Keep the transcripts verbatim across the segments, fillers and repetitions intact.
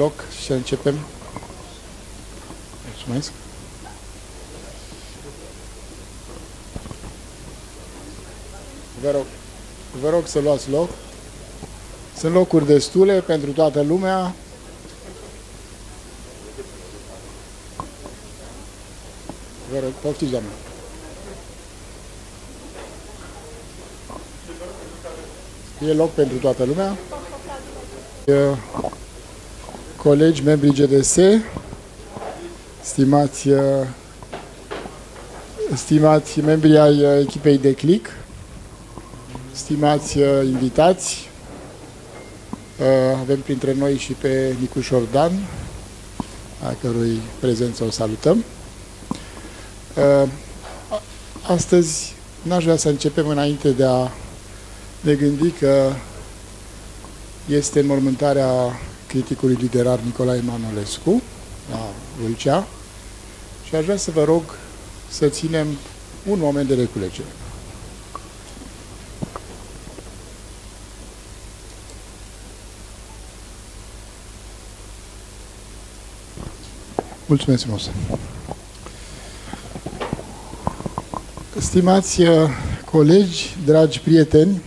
loc și să începem. Mulțumesc. Vă rog, vă rog să luați loc. Sunt locuri destule pentru toată lumea. Vă rog, poftiți, doamnă. E loc pentru toată lumea. Colegi, membrii G D S, stimați, stimați membrii ai echipei de Click, stimați invitați, avem printre noi și pe Nicușor Dan, a cărui prezență o salutăm. Astăzi n-aș vrea să începem înainte de a ne gândi că este înmormântarea criticului literar Nicolae Manolescu la Vâlcea și aș vrea să vă rog să ținem un moment de reculegere. Mulțumesc frumos! Stimați colegi, dragi prieteni,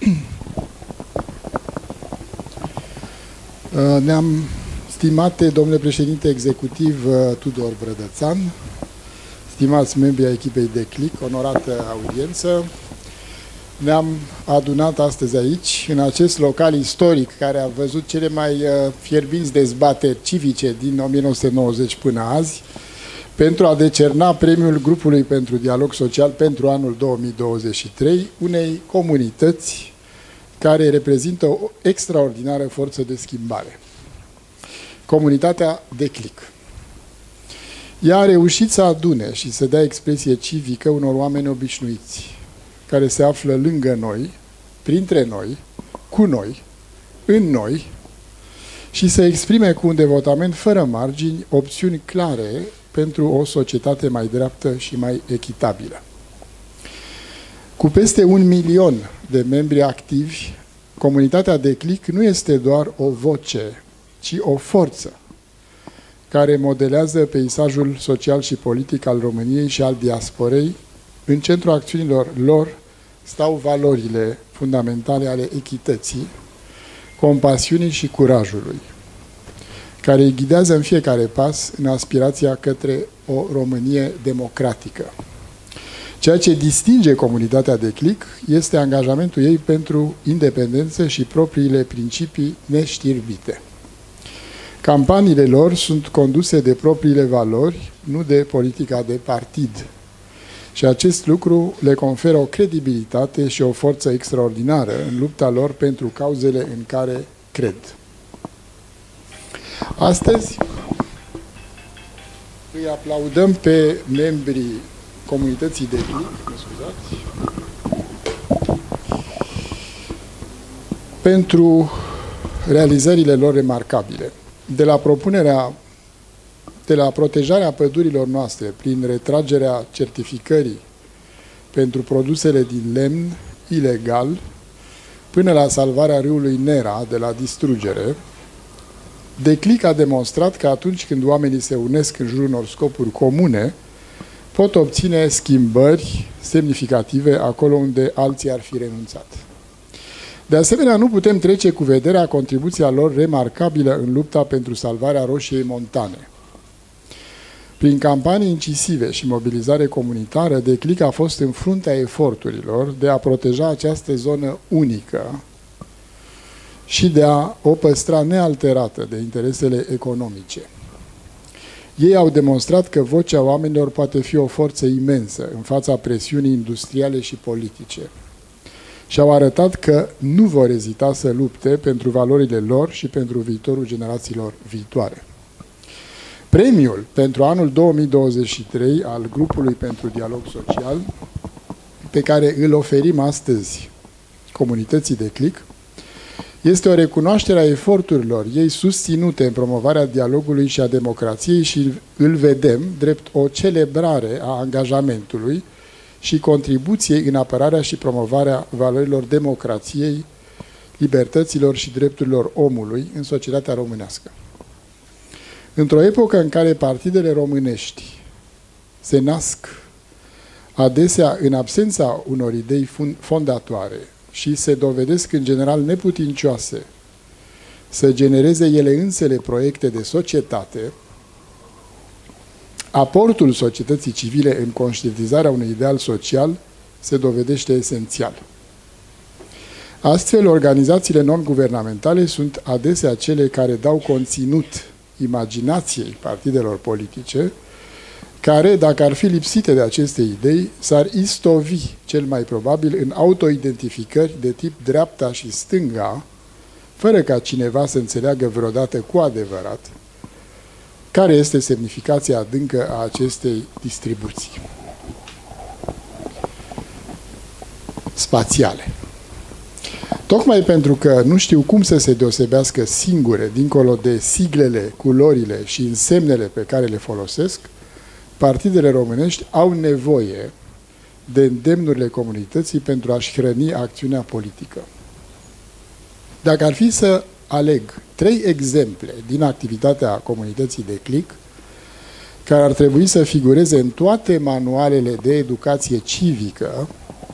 ne-am, stimate domnule președinte executiv Tudor Brădățan, stimați membri ai echipei de Click, onorată audiență, ne-am adunat astăzi aici, în acest local istoric care a văzut cele mai fierbinți dezbateri civice din o mie nouă sute nouăzeci până azi, pentru a decerna premiul Grupului pentru Dialog Social pentru anul două mii douăzeci și trei, unei comunități care reprezintă o extraordinară forță de schimbare. Comunitatea de Click. Ea a reușit să adune și să dea expresie civică unor oameni obișnuiți, care se află lângă noi, printre noi, cu noi, în noi, și să exprime cu un devotament fără margini opțiuni clare pentru o societate mai dreaptă și mai echitabilă. Cu peste un milion de membri activi, comunitatea de Click nu este doar o voce, ci o forță care modelează peisajul social și politic al României și al diasporei. În centrul acțiunilor lor stau valorile fundamentale ale echității, compasiunii și curajului, care îi ghidează în fiecare pas în aspirația către o Românie democratică. Ceea ce distinge comunitatea de Click este angajamentul ei pentru independență și propriile principii neștirbite. Campaniile lor sunt conduse de propriile valori, nu de politica de partid. Și acest lucru le conferă o credibilitate și o forță extraordinară în lupta lor pentru cauzele în care cred. Astăzi îi aplaudăm pe membrii comunității de Click, mă scuzați, pentru realizările lor remarcabile. De la propunerea, de la protejarea pădurilor noastre prin retragerea certificării pentru produsele din lemn ilegal, până la salvarea râului Nera de la distrugere, de Click a demonstrat că atunci când oamenii se unesc în jurul unor scopuri comune, pot obține schimbări semnificative acolo unde alții ar fi renunțat. De asemenea, nu putem trece cu vederea contribuția lor remarcabilă în lupta pentru salvarea Roșiei Montane. Prin campanii incisive și mobilizare comunitară, de Click a fost în fruntea eforturilor de a proteja această zonă unică și de a o păstra nealterată de interesele economice. Ei au demonstrat că vocea oamenilor poate fi o forță imensă în fața presiunii industriale și politice. Și au arătat că nu vor ezita să lupte pentru valorile lor și pentru viitorul generațiilor viitoare. Premiul pentru anul două mii douăzeci și trei al Grupului pentru Dialog Social, pe care îl oferim astăzi comunității de Click, este o recunoaștere a eforturilor ei susținute în promovarea dialogului și a democrației și îl vedem drept o celebrare a angajamentului și contribuției în apărarea și promovarea valorilor democrației, libertăților și drepturilor omului în societatea românească. Într-o epocă în care partidele românești se nasc adesea în absența unor idei fondatoare și se dovedesc în general neputincioase să genereze ele însele proiecte de societate, aportul societății civile în conștientizarea unui ideal social se dovedește esențial. Astfel, organizațiile non-guvernamentale sunt adesea cele care dau conținut imaginației partidelor politice, care, dacă ar fi lipsite de aceste idei, s-ar istovi cel mai probabil în autoidentificări de tip dreapta și stânga, fără ca cineva să înțeleagă vreodată cu adevărat care este semnificația adâncă a acestei distribuții spațiale. Tocmai pentru că nu știu cum să se deosebească singure, dincolo de siglele, culorile și însemnele pe care le folosesc, partidele românești au nevoie de îndemnurile comunității pentru a-și hrăni acțiunea politică. Dacă ar fi să aleg trei exemple din activitatea comunității de Click, care ar trebui să figureze în toate manualele de educație civică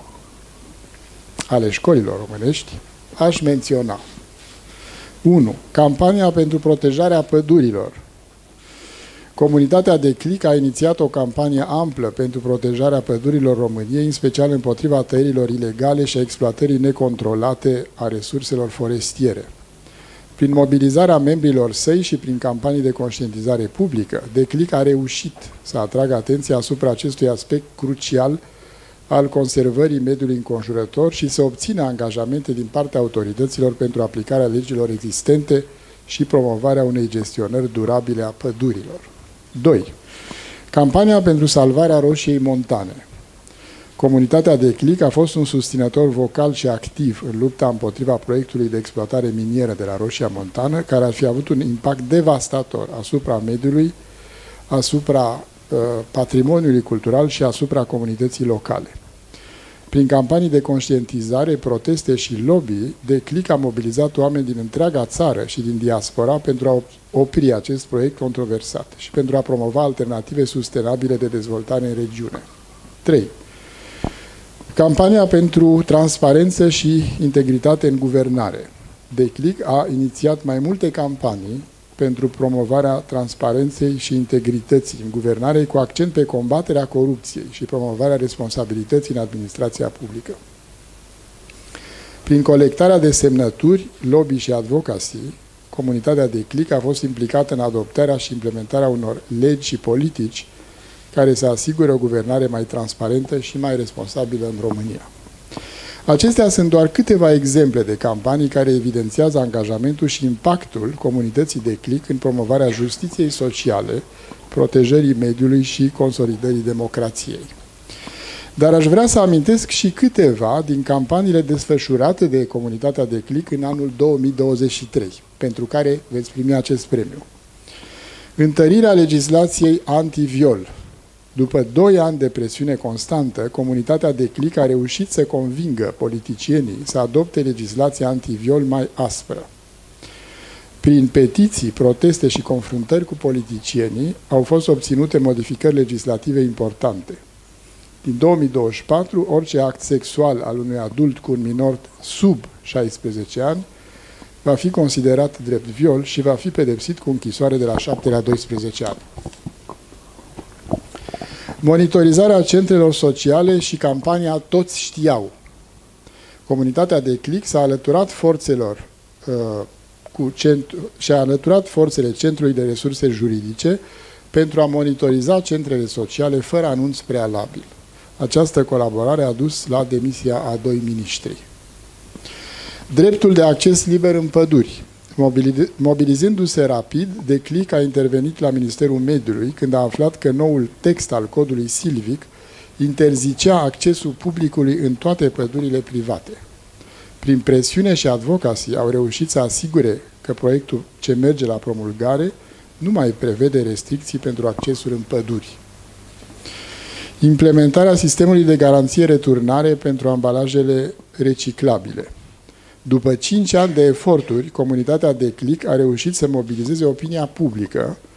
ale școlilor românești, aș menționa unu. Campania pentru protejarea pădurilor. Comunitatea de Click a inițiat o campanie amplă pentru protejarea pădurilor României, în special împotriva tăierilor ilegale și a exploatării necontrolate a resurselor forestiere. Prin mobilizarea membrilor săi și prin campanii de conștientizare publică, de Click a reușit să atragă atenția asupra acestui aspect crucial al conservării mediului înconjurător și să obțină angajamente din partea autorităților pentru aplicarea legilor existente și promovarea unei gestionări durabile a pădurilor. doi. Campania pentru salvarea roșiei montane. Comunitatea de Click a fost un susținător vocal și activ în lupta împotriva proiectului de exploatare minieră de la Roșia Montană, care ar fi avut un impact devastator asupra mediului, asupra uh, patrimoniului cultural și asupra comunității locale. Prin campanii de conștientizare, proteste și lobby, de Click a mobilizat oameni din întreaga țară și din diaspora pentru a opri acest proiect controversat și pentru a promova alternative sustenabile de dezvoltare în regiune. trei. Campania pentru transparență și integritate în guvernare. De Click a inițiat mai multe campanii pentru promovarea transparenței și integrității în guvernare, cu accent pe combaterea corupției și promovarea responsabilității în administrația publică. Prin colectarea de semnături, lobby și advocacy, comunitatea de Click a fost implicată în adoptarea și implementarea unor legi și politici care să asigure o guvernare mai transparentă și mai responsabilă în România. Acestea sunt doar câteva exemple de campanii care evidențiază angajamentul și impactul comunității de Click în promovarea justiției sociale, protejării mediului și consolidării democrației. Dar aș vrea să amintesc și câteva din campaniile desfășurate de comunitatea de Click în anul două mii douăzeci și trei, pentru care veți primi acest premiu. Întărirea legislației antiviol. După doi ani de presiune constantă, comunitatea de Click a reușit să convingă politicienii să adopte legislația antiviol mai aspră. Prin petiții, proteste și confruntări cu politicienii au fost obținute modificări legislative importante. Din două mii douăzeci și patru, orice act sexual al unui adult cu un minor sub șaisprezece ani va fi considerat drept viol și va fi pedepsit cu închisoare de la șapte la doisprezece ani. Monitorizarea centrelor sociale și campania Toți știau. Comunitatea de Click s-a alăturat forțelor uh, cu centru, și-a alăturat forțele Centrului de Resurse Juridice pentru a monitoriza centrele sociale fără anunț prealabil. Această colaborare a dus la demisia a doi miniștri. Dreptul de acces liber în păduri. Mobilizându-se rapid, de Click a intervenit la Ministerul Mediului când a aflat că noul text al codului silvic interzicea accesul publicului în toate pădurile private. Prin presiune și advocacy au reușit să asigure că proiectul ce merge la promulgare nu mai prevede restricții pentru accesul în păduri. Implementarea sistemului de garanție returnare pentru ambalajele reciclabile. După cinci ani de eforturi, comunitatea de Click a reușit să mobilizeze opinia publică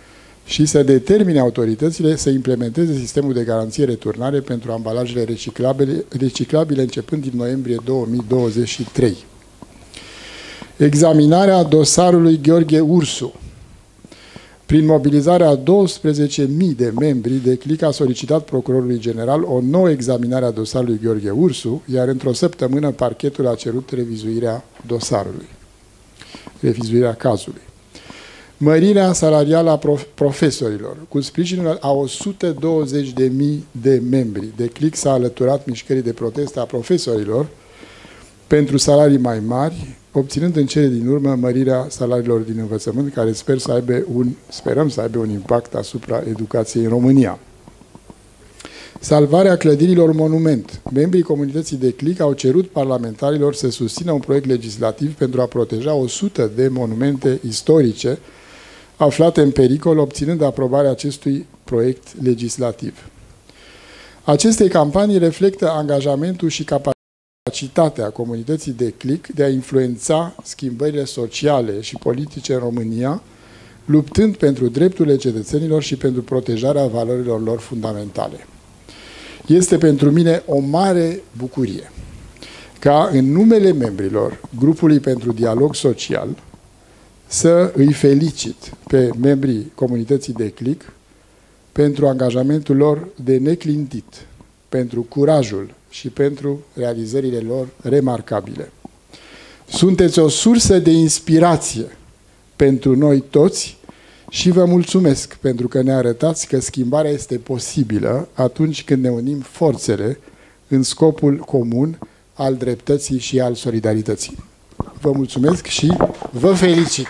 și să determine autoritățile să implementeze sistemul de garanție returnare pentru ambalajele reciclabile, reciclabile începând din noiembrie două mii douăzeci și trei. Examinarea dosarului Gheorghe Ursu. Prin mobilizarea a douăsprezece mii de membri, Declic a solicitat Procurorului General o nouă examinare a dosarului Gheorghe Ursu, iar într-o săptămână parchetul a cerut revizuirea dosarului, revizuirea cazului. Mărirea salarială a profesorilor. Cu sprijinul a o sută douăzeci de mii de membri, Declic s-a alăturat mișcării de protest a profesorilor pentru salarii mai mari, obținând în cele din urmă mărirea salariilor din învățământ, care sper să aibă un, sperăm să aibă un impact asupra educației în România. Salvarea clădirilor monument. Membrii comunității Declic au cerut parlamentarilor să susțină un proiect legislativ pentru a proteja o sută de monumente istorice aflate în pericol, obținând aprobarea acestui proiect legislativ. Aceste campanii reflectă angajamentul și capacitatea comunității Declic de a influența schimbările sociale și politice în România, luptând pentru drepturile cetățenilor și pentru protejarea valorilor lor fundamentale. Este pentru mine o mare bucurie ca în numele membrilor Grupului pentru Dialog Social să îi felicit pe membrii comunității Declic pentru angajamentul lor de neclintit, pentru curajul și pentru realizările lor remarcabile. Sunteți o sursă de inspirație pentru noi toți și vă mulțumesc pentru că ne arătați că schimbarea este posibilă atunci când ne unim forțele în scopul comun al dreptății și al solidarității. Vă mulțumesc și vă felicit!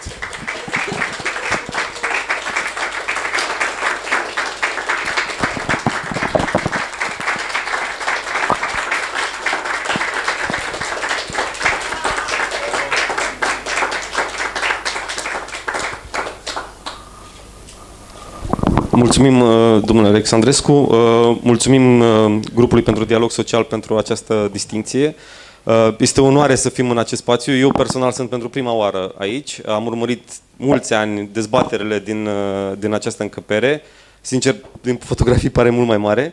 Mulțumim, domnule Alexandrescu, mulțumim Grupului pentru Dialog Social pentru această distincție. Este o onoare să fim în acest spațiu. Eu personal sunt pentru prima oară aici. Am urmărit mulți ani dezbaterile din, din această încăpere. Sincer, din fotografii pare mult mai mare.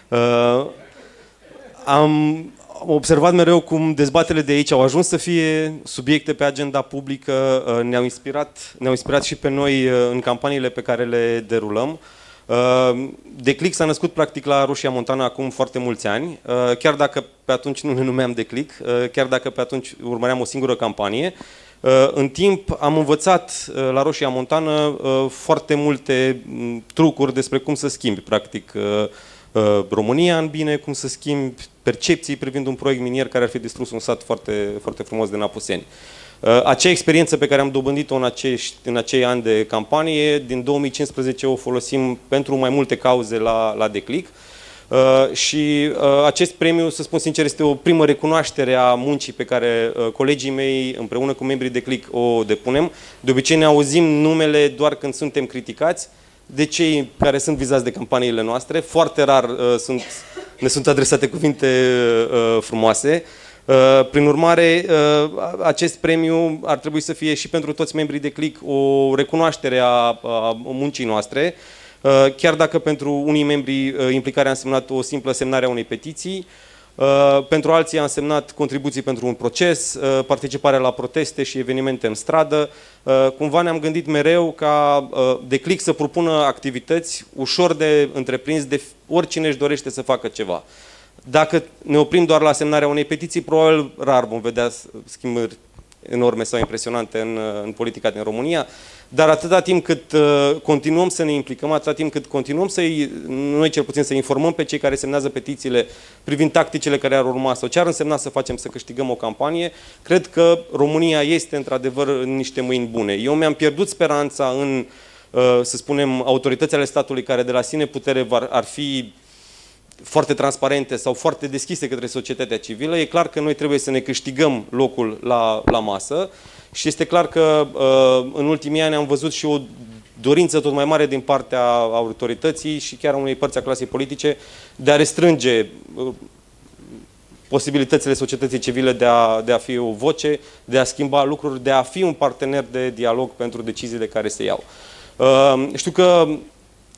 Am observat mereu cum dezbaterile de aici au ajuns să fie subiecte pe agenda publică, ne-au inspirat, ne-au inspirat și pe noi în campaniile pe care le derulăm. Declic s-a născut practic la Roșia Montană acum foarte mulți ani, chiar dacă pe atunci nu ne numeam Declic, chiar dacă pe atunci urmăream o singură campanie. În timp am învățat la Roșia Montană foarte multe trucuri despre cum să schimbi practic România în bine, cum să schimbi percepții privind un proiect minier care ar fi distrus un sat foarte, foarte frumos de Napuseni. Acea experiență pe care am dobândit-o în, acești, în acei ani de campanie, din două mii cincisprezece o folosim pentru mai multe cauze la, la Declic. Și acest premiu, să spun sincer, este o primă recunoaștere a muncii pe care colegii mei, împreună cu membrii Declic, o depunem. De obicei ne auzim numele doar când suntem criticați de cei care sunt vizați de campaniile noastre. Foarte rar uh, sunt, ne sunt adresate cuvinte uh, frumoase. Uh, prin urmare, uh, acest premiu ar trebui să fie și pentru toți membrii Declic o recunoaștere a, a muncii noastre, uh, chiar dacă pentru unii membri uh, implicarea a însemnat o simplă semnare a unei petiții, Uh, pentru alții a însemnat contribuții pentru un proces, uh, participarea la proteste și evenimente în stradă. Uh, cumva ne-am gândit mereu ca uh, Declic să propună activități ușor de întreprins de oricine își dorește să facă ceva. Dacă ne oprim doar la semnarea unei petiții, probabil rar vom vedea schimbări enorme sau impresionante în, în politica din România, dar atâta timp cât uh, continuăm să ne implicăm, atâta timp cât continuăm să noi cel puțin să informăm pe cei care semnează petițiile privind tacticile care ar urma sau ce ar însemna să facem să câștigăm o campanie, cred că România este într-adevăr în niște mâini bune. Eu mi-am pierdut speranța în, uh, să spunem, autoritățile ale statului care de la sine putere ar fi foarte transparente sau foarte deschise către societatea civilă. E clar că noi trebuie să ne câștigăm locul la, la masă și este clar că uh, în ultimii ani am văzut și o dorință tot mai mare din partea autorității și chiar a unei părți a clasei politice de a restrânge uh, posibilitățile societății civile de a, de a fi o voce, de a schimba lucruri, de a fi un partener de dialog pentru deciziile care se iau. Uh, știu că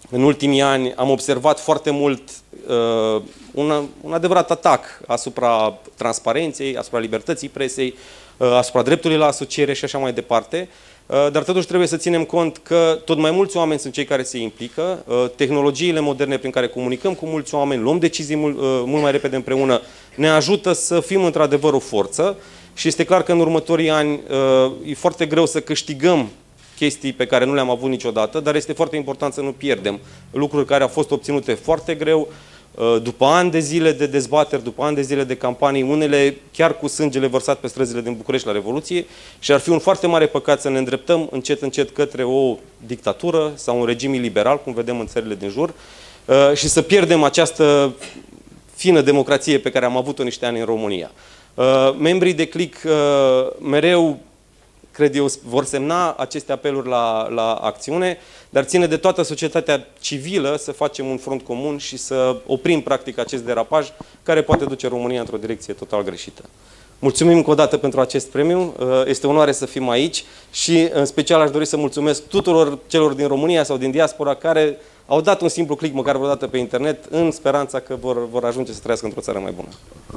în ultimii ani am observat foarte mult uh, un, un adevărat atac asupra transparenței, asupra libertății presei, uh, asupra dreptului la asociere și așa mai departe. Uh, dar totuși trebuie să ținem cont că tot mai mulți oameni sunt cei care se implică. Uh, tehnologiile moderne prin care comunicăm cu mulți oameni, luăm decizii mult, uh, mult mai repede împreună, ne ajută să fim într-adevăr o forță și este clar că în următorii ani uh, e foarte greu să câștigăm chestii pe care nu le-am avut niciodată, dar este foarte important să nu pierdem lucruri care au fost obținute foarte greu, după ani de zile de dezbateri, după ani de zile de campanii, unele chiar cu sângele vărsat pe străzile din București la Revoluție, și ar fi un foarte mare păcat să ne îndreptăm încet, încet către o dictatură sau un regim iliberal, cum vedem în țările din jur, și să pierdem această fină democrație pe care am avut-o niște ani în România. Membrii de Click mereu, cred eu, vor semna aceste apeluri la, la acțiune, dar ține de toată societatea civilă să facem un front comun și să oprim practic acest derapaj care poate duce România într-o direcție total greșită. Mulțumim încă o dată pentru acest premiu, este onoare să fim aici și în special aș dori să mulțumesc tuturor celor din România sau din diaspora care au dat un simplu click măcar vreodată pe internet în speranța că vor, vor ajunge să trăiască într-o țară mai bună.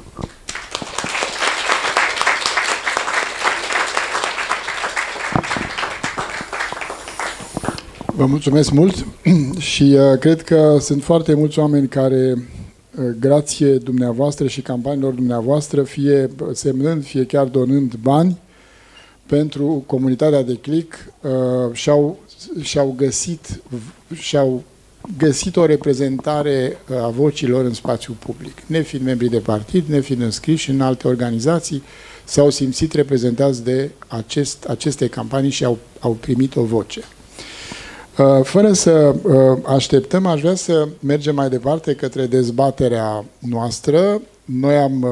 Vă mulțumesc mult și uh, cred că sunt foarte mulți oameni care, uh, grație dumneavoastră și campaniilor dumneavoastră, fie semnând, fie chiar donând bani pentru comunitatea de Click, uh, și-au și-au găsit, și-au găsit o reprezentare a vocilor în spațiul public. Nefiind membri de partid, nefiind înscriși în alte organizații, s-au simțit reprezentați de acest, aceste campanii și au, au primit o voce. Fără să așteptăm, aș vrea să mergem mai departe către dezbaterea noastră. Noi am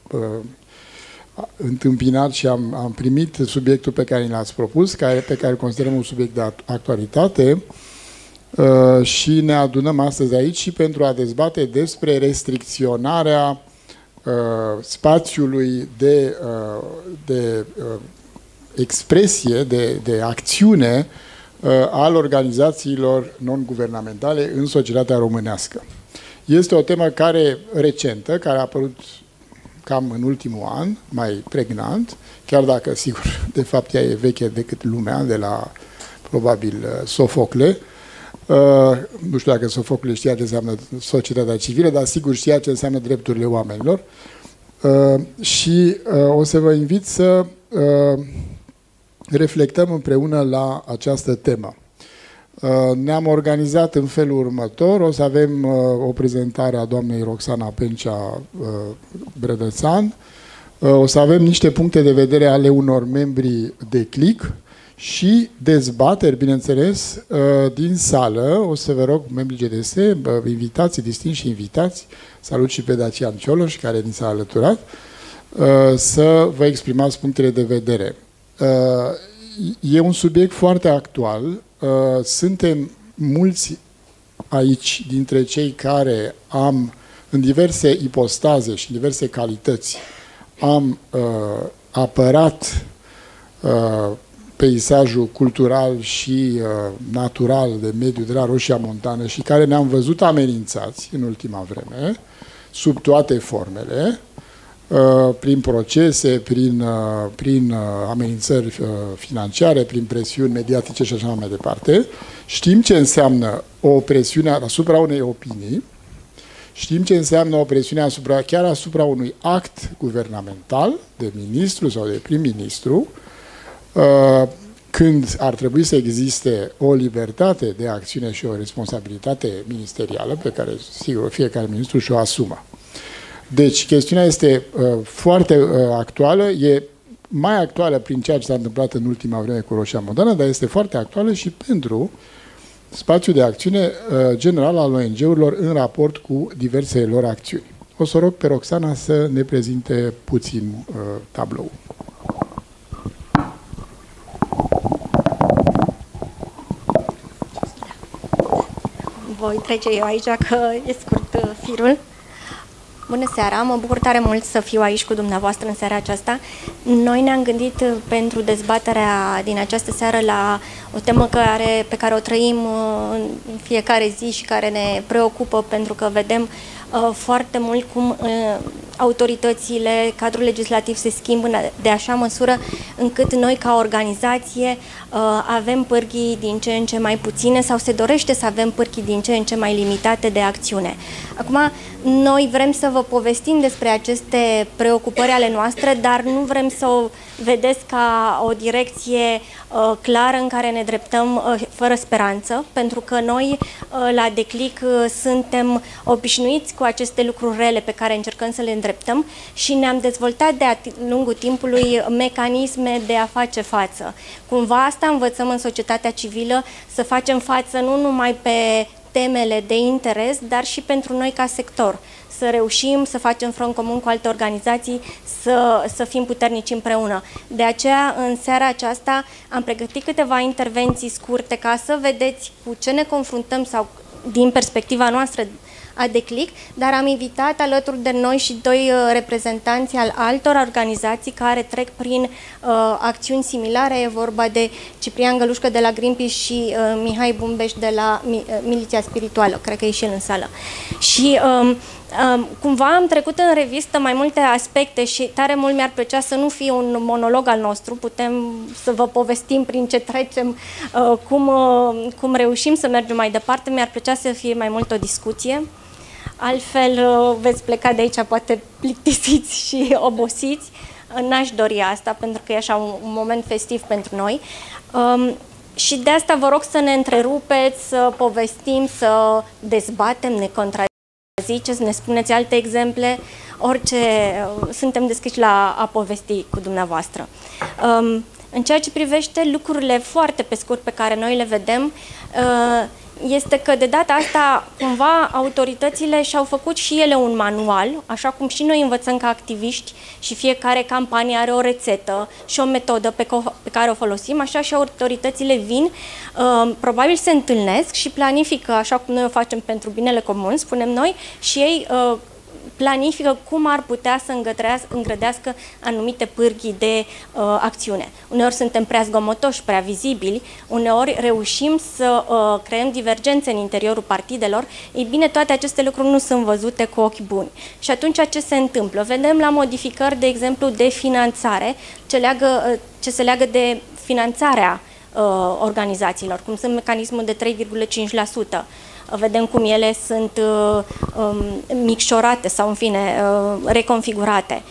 întâmpinat și am, am primit subiectul pe care l-ați propus, care, pe care îl considerăm un subiect de actualitate, și ne adunăm astăzi aici și pentru a dezbate despre restricționarea spațiului de, de expresie, de, de acțiune al organizațiilor non-guvernamentale în societatea românească. Este o temă care recentă, care a apărut cam în ultimul an, mai pregnant, chiar dacă, sigur, de fapt ea e veche decât lumea, de la, probabil, Sofocle. Uh, nu știu dacă Sofocle știa ce înseamnă societatea civilă, dar sigur știa ce înseamnă drepturile oamenilor. Uh, și uh, o să vă invit să uh, reflectăm împreună la această temă. Ne-am organizat în felul următor. O să avem o prezentare a doamnei Roxana Pencea Brădățan. O să avem niște puncte de vedere ale unor membri de Click și dezbateri, bineînțeles, din sală. O să vă rog, membrii G D S, invitații, distinși invitați, salut și pe Dacian Cioloș, care ni s-a alăturat, să vă exprimați punctele de vedere. E un subiect foarte actual. Suntem mulți aici dintre cei care am, în diverse ipostaze și în diverse calități, am apărat peisajul cultural și natural de mediu de la Roșia Montană și care ne-am văzut amenințați în ultima vreme, sub toate formele, prin procese, prin, prin amenințări financiare, prin presiuni mediatice și așa mai departe. Știm ce înseamnă o presiune asupra unei opinii, știm ce înseamnă o presiune asupra, chiar asupra unui act guvernamental, de ministru sau de prim-ministru, când ar trebui să existe o libertate de acțiune și o responsabilitate ministerială, pe care, sigur, fiecare ministru și-o asumă. Deci, chestiunea este uh, foarte uh, actuală, e mai actuală prin ceea ce s-a întâmplat în ultima vreme cu Roșia Montană, dar este foarte actuală și pentru spațiul de acțiune uh, general al O N G-urilor în raport cu diversele lor acțiuni. O să rog pe Roxana să ne prezinte puțin uh, tabloul. Voi trece eu aici, că e scurt uh, firul. Bună seara, mă bucur tare mult să fiu aici cu dumneavoastră în seara aceasta. Noi ne-am gândit pentru dezbaterea din această seară la o temă care, pe care o trăim în fiecare zi și care ne preocupă, pentru că vedem uh, foarte mult cum uh, autoritățile, cadrul legislativ se schimbă de așa măsură încât noi ca organizație uh, avem pârghii din ce în ce mai puține sau se dorește să avem pârghii din ce în ce mai limitate de acțiune. Acum, noi vrem să vă povestim despre aceste preocupări ale noastre, dar nu vrem să o vedeți ca o direcție uh, clară în care ne dreptăm uh, fără speranță, pentru că noi uh, la Declic uh, suntem obișnuiți cu aceste lucruri rele pe care încercăm să le îndreptăm și ne-am dezvoltat de-a lungul timpului mecanisme de a face față. Cumva asta învățăm în societatea civilă, să facem față nu numai pe temele de interes, dar și pentru noi ca sector. Să reușim să facem front comun cu alte organizații, să, să fim puternici împreună. De aceea, în seara aceasta, am pregătit câteva intervenții scurte ca să vedeți cu ce ne confruntăm sau din perspectiva noastră a Declic, dar am invitat alături de noi și doi uh, reprezentanți al altor organizații care trec prin uh, acțiuni similare. E vorba de Ciprian Gălușcă de la Greenpeace și uh, Mihai Bumbeș de la Mi uh, Miliția Spirituală, cred că e și el în sală. Și um, um, cumva am trecut în revistă mai multe aspecte și tare mult mi-ar plăcea să nu fie un monolog al nostru, putem să vă povestim prin ce trecem, uh, cum, uh, cum reușim să mergem mai departe, mi-ar plăcea să fie mai mult o discuție. Altfel veți pleca de aici poate plictisiți și obosiți. N-aș dori asta, pentru că e așa un, un moment festiv pentru noi. Um, și de asta vă rog să ne întrerupeți, să povestim, să dezbatem, ne contraziceți, ne spuneți alte exemple, orice, uh, suntem deschiși la a povesti cu dumneavoastră. Um, în ceea ce privește lucrurile foarte pe scurt pe care noi le vedem, uh, este că de data asta, cumva, autoritățile și-au făcut și ele un manual, așa cum și noi învățăm ca activiști și fiecare campanie are o rețetă și o metodă pe, pe care o folosim, așa și autoritățile vin, uh, probabil se întâlnesc și planifică, așa cum noi o facem pentru binele comun, spunem noi, și ei uh, planifică cum ar putea să îngrădească anumite pârghii de uh, acțiune. Uneori suntem prea zgomotoși, prea vizibili, uneori reușim să uh, creăm divergențe în interiorul partidelor. Ei bine, toate aceste lucruri nu sunt văzute cu ochi buni. Și atunci ce se întâmplă? Vedem la modificări, de exemplu, de finanțare, ce, leagă, uh, ce se leagă de finanțarea uh, organizațiilor, cum sunt mecanismul de trei virgulă cinci la sută. Vedem cum ele sunt uh, um, micșorate sau, în fine, uh, reconfigurate.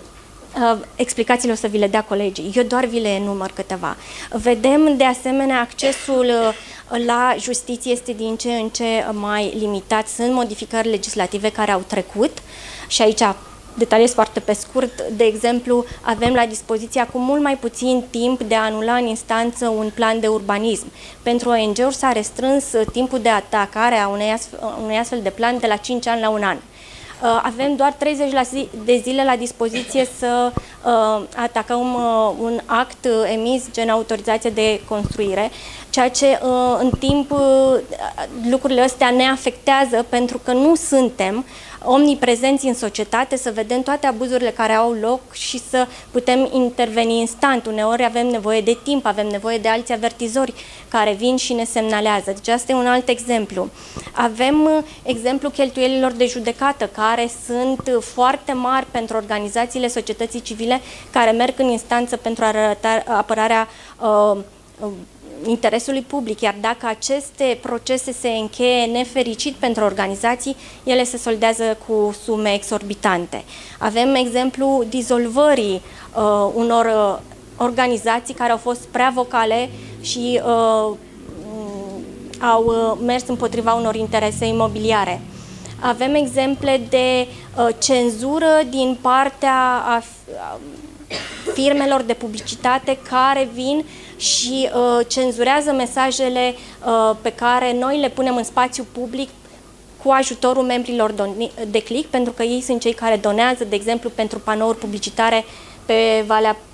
Uh, explicațiile o să vi le dea colegii, eu doar vi le enumăr câteva. Vedem, de asemenea, accesul uh, la justiție este din ce în ce mai limitat. Sunt modificări legislative care au trecut și aici detaliez foarte pe scurt. De exemplu, avem la dispoziție acum mult mai puțin timp de a anula în instanță un plan de urbanism. Pentru O N G-uri s-a restrâns timpul de atacare a unei astfel, unei astfel de plan de la cinci ani la un an. Avem doar treizeci de zile la dispoziție să uh, atacăm uh, un act emis gen autorizație de construire, ceea ce uh, în timp uh, lucrurile astea ne afectează pentru că nu suntem omniprezenți în societate, să vedem toate abuzurile care au loc și să putem interveni instant. Uneori avem nevoie de timp, avem nevoie de alți avertizori care vin și ne semnalează. Deci asta e un alt exemplu. Avem exemplu cheltuielilor de judecată, care sunt foarte mari pentru organizațiile societății civile care merg în instanță pentru apărarea uh, uh, interesului public, iar dacă aceste procese se încheie nefericit pentru organizații, ele se soldează cu sume exorbitante. Avem exemplu dizolvării uh, unor uh, organizații care au fost prea vocale și uh, au uh, mers împotriva unor interese imobiliare. Avem exemple de uh, cenzură din partea a, a firmelor de publicitate care vin și uh, cenzurează mesajele uh, pe care noi le punem în spațiu public cu ajutorul membrilor Declic, pentru că ei sunt cei care donează, de exemplu, pentru panouri publicitare pe Valea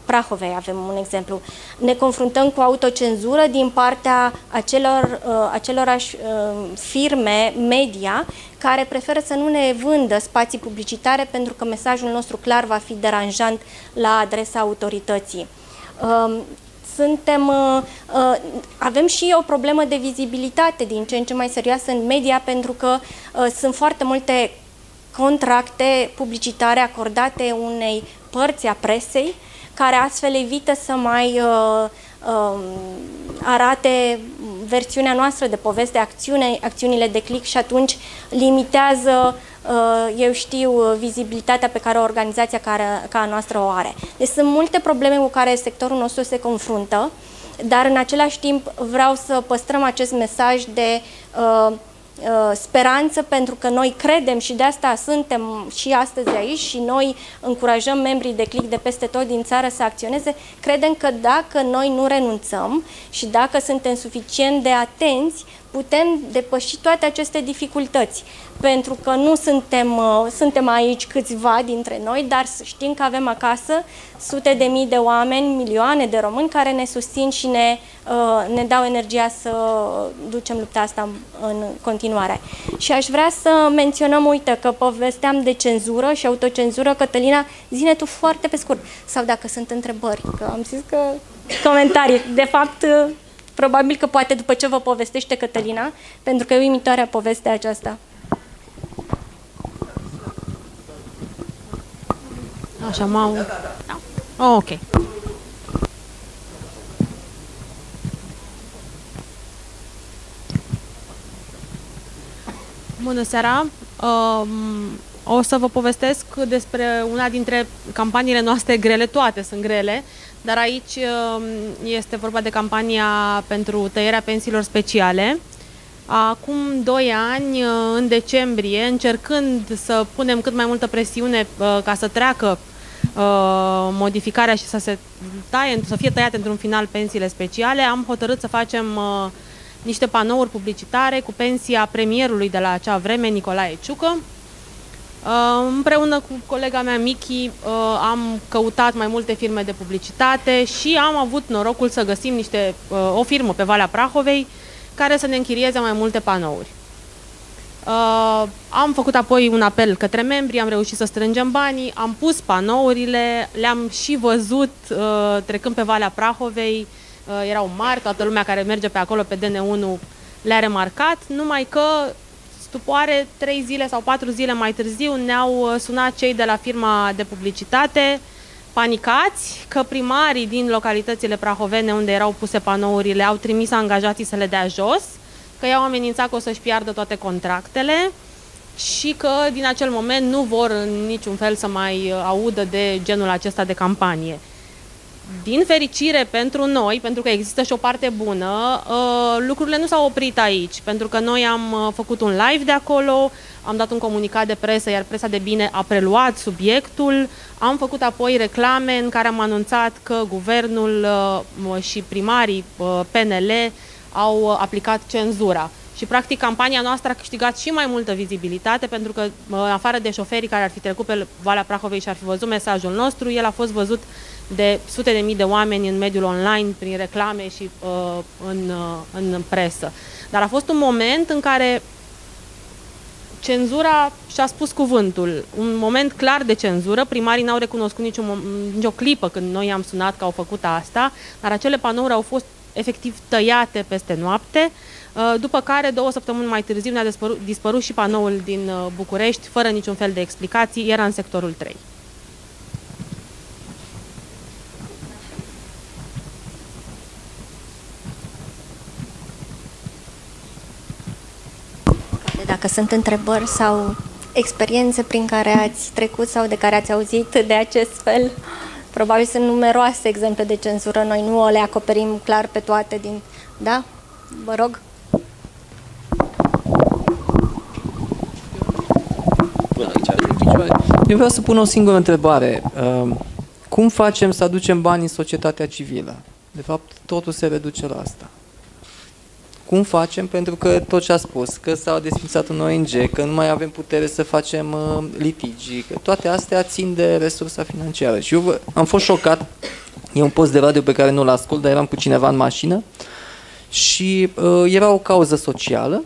Prahovei avem un exemplu. Ne confruntăm cu autocenzură din partea acelor, acelorași firme media care preferă să nu ne vândă spații publicitare pentru că mesajul nostru clar va fi deranjant la adresa autorității. Suntem, avem și o problemă de vizibilitate din ce în ce mai serioasă în media, pentru că sunt foarte multe contracte publicitare acordate unei părți a presei, care astfel evită să mai uh, uh, arate versiunea noastră de poveste, acțiune, acțiunile de click, și atunci limitează, uh, eu știu, vizibilitatea pe care o organizația care, ca a noastră o are. Deci sunt multe probleme cu care sectorul nostru se confruntă, dar în același timp vreau să păstrăm acest mesaj de uh, speranță, pentru că noi credem și de asta suntem și astăzi aici și noi încurajăm membrii de Click de peste tot din țară să acționeze. Credem că dacă noi nu renunțăm și dacă suntem suficient de atenți, putem depăși toate aceste dificultăți. Pentru că nu suntem, suntem aici câțiva dintre noi, dar știm că avem acasă sute de mii de oameni, milioane de români care ne susțin și ne, ne dau energia să ducem lupta asta în continuare. Și aș vrea să menționăm, uite, că povesteam de cenzură și autocenzură. Cătălina, zi-ne tu foarte pe scurt, sau dacă sunt întrebări, că am zis că comentarii. De fapt, probabil că poate după ce vă povestește Cătălina, pentru că e uimitoarea povestea aceasta. Așa, m-au... Da. Oh, ok. Bună seara! Uh, o să vă povestesc despre una dintre campaniile noastre grele, toate sunt grele, dar aici uh, este vorba de campania pentru tăierea pensiilor speciale. Acum doi ani, în decembrie, încercând să punem cât mai multă presiune uh, ca să treacă uh, modificarea și să, se taie, să fie tăiate într-un final pensiile speciale, am hotărât să facem uh, niște panouri publicitare cu pensia premierului de la acea vreme, Nicolae Ciucă. Uh, împreună cu colega mea, Michi, uh, am căutat mai multe firme de publicitate și am avut norocul să găsim niște, uh, o firmă pe Valea Prahovei care să ne închirieze mai multe panouri. Uh, am făcut apoi un apel către membri, am reușit să strângem banii, am pus panourile, le-am și văzut uh, trecând pe Valea Prahovei, uh, erau mari, toată lumea care merge pe acolo pe D N unu le-a remarcat, numai că stupoare trei zile sau patru zile mai târziu ne-au sunat cei de la firma de publicitate, panicați că primarii din localitățile prahovene unde erau puse panourile au trimis angajații să le dea jos, că i-au amenințat că o să-și piardă toate contractele și că din acel moment nu vor în niciun fel să mai audă de genul acesta de campanie. Din fericire pentru noi, pentru că există și o parte bună, lucrurile nu s-au oprit aici, pentru că noi am făcut un live de acolo, am dat un comunicat de presă, iar presa de bine a preluat subiectul, am făcut apoi reclame în care am anunțat că guvernul și primarii P N L au aplicat cenzura. Și practic campania noastră a câștigat și mai multă vizibilitate, pentru că în afară de șoferii care ar fi trecut pe Valea Prahovei și ar fi văzut mesajul nostru, el a fost văzut de sute de mii de oameni în mediul online, prin reclame și uh, în, uh, în presă. Dar a fost un moment în care cenzura și-a spus cuvântul. Un moment clar de cenzură. Primarii n-au recunoscut niciun, nicio clipă când noi am sunat că au făcut asta, dar acele panouri au fost efectiv tăiate peste noapte, după care, două săptămâni mai târziu, ne-a dispărut, dispărut și panoul din București, fără niciun fel de explicații, era în sectorul trei. Dacă sunt întrebări sau experiențe prin care ați trecut sau de care ați auzit de acest fel, probabil sunt numeroase exemple de cenzură, noi nu le acoperim clar pe toate din... Da? Vă rog. Eu vreau să pun o singură întrebare. Cum facem să aducem bani în societatea civilă? De fapt, totul se reduce la asta. Cum facem? Pentru că tot ce a spus, că s-a desfințat un O N G, că nu mai avem putere să facem uh, litigi, că toate astea țin de resursa financiară. Și eu vă, am fost șocat, e un post de radio pe care nu-l ascult, dar eram cu cineva în mașină și uh, era o cauză socială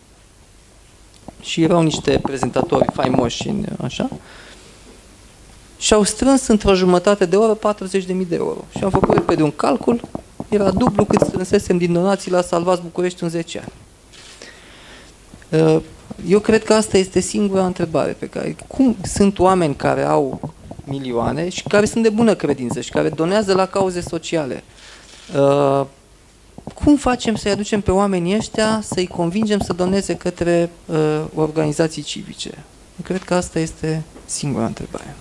și erau niște prezentatori faimoși, așa, și au strâns într-o jumătate de oră patruzeci de mii de euro. Și am făcut repede un calcul, era dublu cât strânsesem din donații la Salvați București în zece ani. Eu cred că asta este singura întrebare pe care... Cum sunt oameni care au milioane și care sunt de bună credință și care donează la cauze sociale? Cum facem să-i aducem pe oamenii ăștia, să-i convingem să doneze către organizații civice? Eu cred că asta este singura întrebare.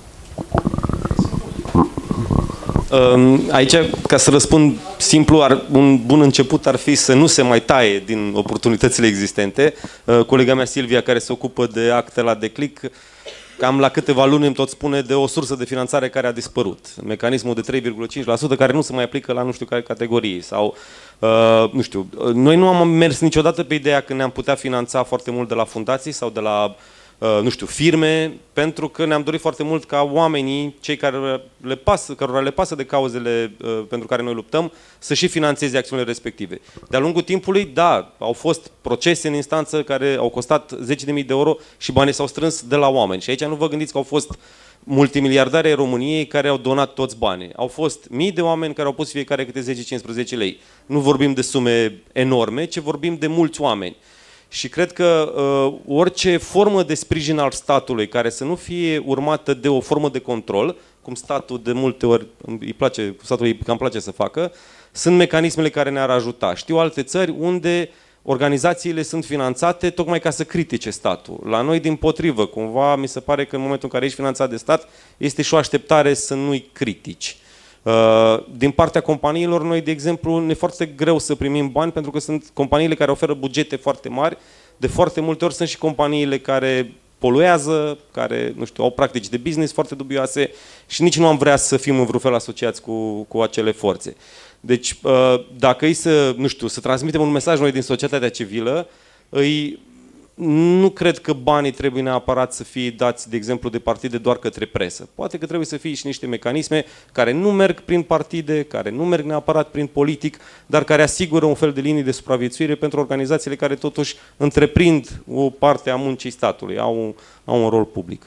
Aici, ca să răspund simplu, ar, un bun început ar fi să nu se mai taie din oportunitățile existente. Colega mea Silvia, care se ocupă de acte la Declic, cam la câteva luni îmi tot spune de o sursă de finanțare care a dispărut. Mecanismul de trei virgulă cinci la sută care nu se mai aplică la nu știu care categorii. Sau, uh, nu știu, noi nu am mers niciodată pe ideea că ne-am putea finanța foarte mult de la fundații sau de la nu știu, firme, pentru că ne-am dorit foarte mult ca oamenii, cei care le pasă, cărora le pasă de cauzele uh, pentru care noi luptăm, să și finanțeze acțiunile respective. De-a lungul timpului, da, au fost procese în instanță care au costat zece de mii de euro și banii s-au strâns de la oameni. Și aici nu vă gândiți că au fost multimiliardari ai României care au donat toți banii. Au fost mii de oameni care au pus fiecare câte zece cincisprezece lei. Nu vorbim de sume enorme, ci vorbim de mulți oameni. Și cred că uh, orice formă de sprijin al statului care să nu fie urmată de o formă de control, cum statul de multe ori îi place, statul îi cam place să facă, sunt mecanismele care ne-ar ajuta. Știu alte țări unde organizațiile sunt finanțate tocmai ca să critique statul. La noi, dimpotrivă, cumva mi se pare că în momentul în care ești finanțat de stat, este și o așteptare să nu-i critici. Din partea companiilor, noi, de exemplu, ne e foarte greu să primim bani pentru că sunt companiile care oferă bugete foarte mari. De foarte multe ori sunt și companiile care poluează, care, nu știu, au practici de business foarte dubioase și nici nu am vrea să fim în vreun fel asociați cu, cu acele forțe. Deci, dacă e să, nu știu, să transmitem un mesaj noi din societatea civilă, îi... Nu cred că banii trebuie neapărat să fie dați, de exemplu, de partide doar către presă. Poate că trebuie să fie și niște mecanisme care nu merg prin partide, care nu merg neapărat prin politic, dar care asigură un fel de linii de supraviețuire pentru organizațiile care totuși întreprind o parte a muncii statului, au un, au un rol public.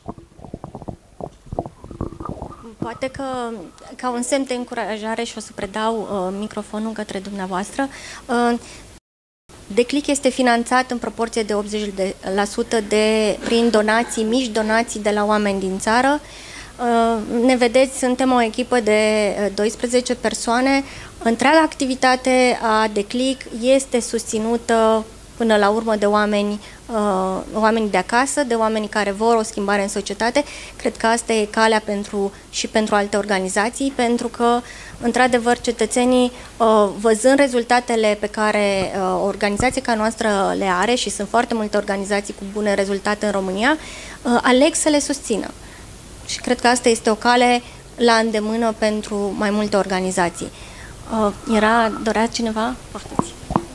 Poate că, ca un semn de încurajare, și o să predau uh, microfonul către dumneavoastră, uh, Declic este finanțat în proporție de optzeci la sută de, prin donații, mici donații de la oameni din țară. Ne vedeți, suntem o echipă de douăsprezece persoane. Întreaga activitate a Declic este susținută până la urmă de oameni, oameni de acasă, de oameni care vor o schimbare în societate. Cred că asta e calea pentru, și pentru alte organizații, pentru că într-adevăr, cetățenii, văzând rezultatele pe care o organizație ca noastră le are, și sunt foarte multe organizații cu bune rezultate în România, aleg să le susțină. Și cred că asta este o cale la îndemână pentru mai multe organizații. Era, dorea cineva? Poftiți.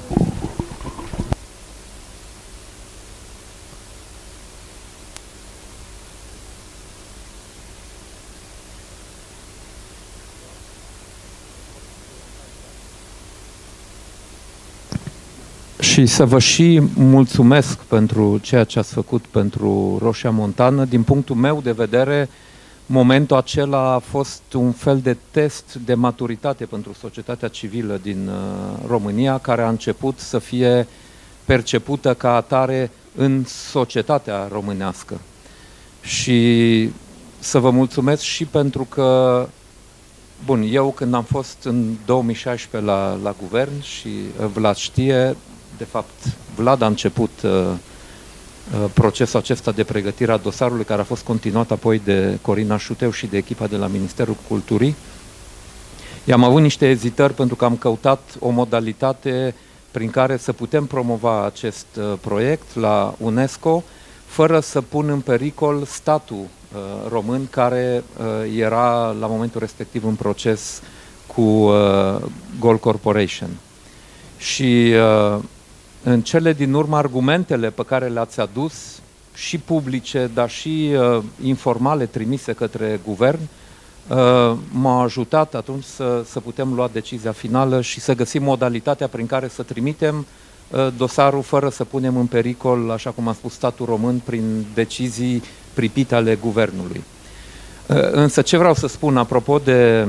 Și să vă și mulțumesc pentru ceea ce ați făcut pentru Roșia Montană. Din punctul meu de vedere, momentul acela a fost un fel de test de maturitate pentru societatea civilă din România, care a început să fie percepută ca atare în societatea românească. Și să vă mulțumesc și pentru că, bun, eu când am fost în două mii șaisprezece la, la guvern și Vlad știe, de fapt, Vlad a început uh, uh, procesul acesta de pregătire a dosarului, care a fost continuat apoi de Corina Șuteu și de echipa de la Ministerul Culturii. I-am avut niște ezitări pentru că am căutat o modalitate prin care să putem promova acest uh, proiect la UNESCO, fără să pun în pericol statul uh, român, care uh, era la momentul respectiv în proces cu uh, Gold Corporation. Și în cele din urmă argumentele pe care le-ați adus, și publice, dar și uh, informale trimise către guvern, uh, m-au ajutat atunci să, să putem lua decizia finală și să găsim modalitatea prin care să trimitem uh, dosarul fără să punem în pericol, așa cum a spus statul român, prin decizii pripite ale guvernului. Uh, însă ce vreau să spun apropo de,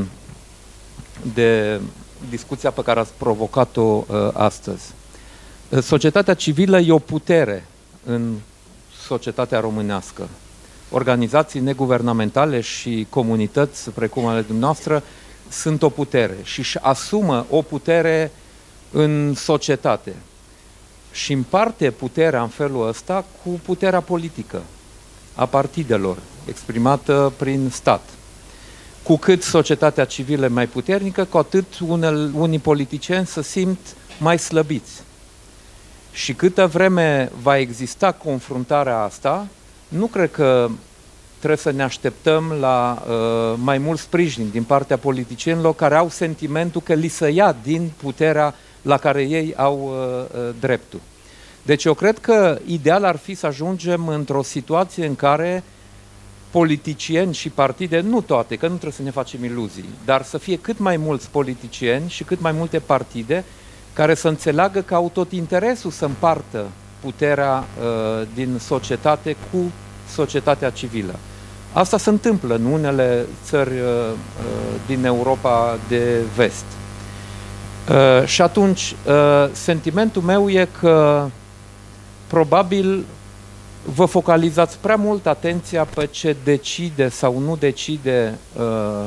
de discuția pe care ați provocat-o uh, astăzi. Uh, societatea civilă e o putere în societatea românească. Organizații neguvernamentale și comunități precum ale dumneavoastră sunt o putere și își asumă o putere în societate și împarte puterea în felul ăsta cu puterea politică a partidelor, exprimată prin stat. Cu cât societatea civilă e mai puternică, cu atât unele, unii politicieni se simt mai slăbiți. Și câtă vreme va exista confruntarea asta, nu cred că trebuie să ne așteptăm la uh, mai mult sprijin din partea politicienilor care au sentimentul că li se ia din puterea la care ei au uh, uh, dreptul. Deci eu cred că ideal ar fi să ajungem într-o situație în care politicieni și partide, nu toate, că nu trebuie să ne facem iluzii, dar să fie cât mai mulți politicieni și cât mai multe partide care să înțeleagă că au tot interesul să împartă puterea uh, din societate cu societatea civilă. Asta se întâmplă în unele țări uh, uh, din Europa de vest. Uh, și atunci, uh, sentimentul meu e că probabil vă focalizați prea mult atenția pe ce decide sau nu decide uh,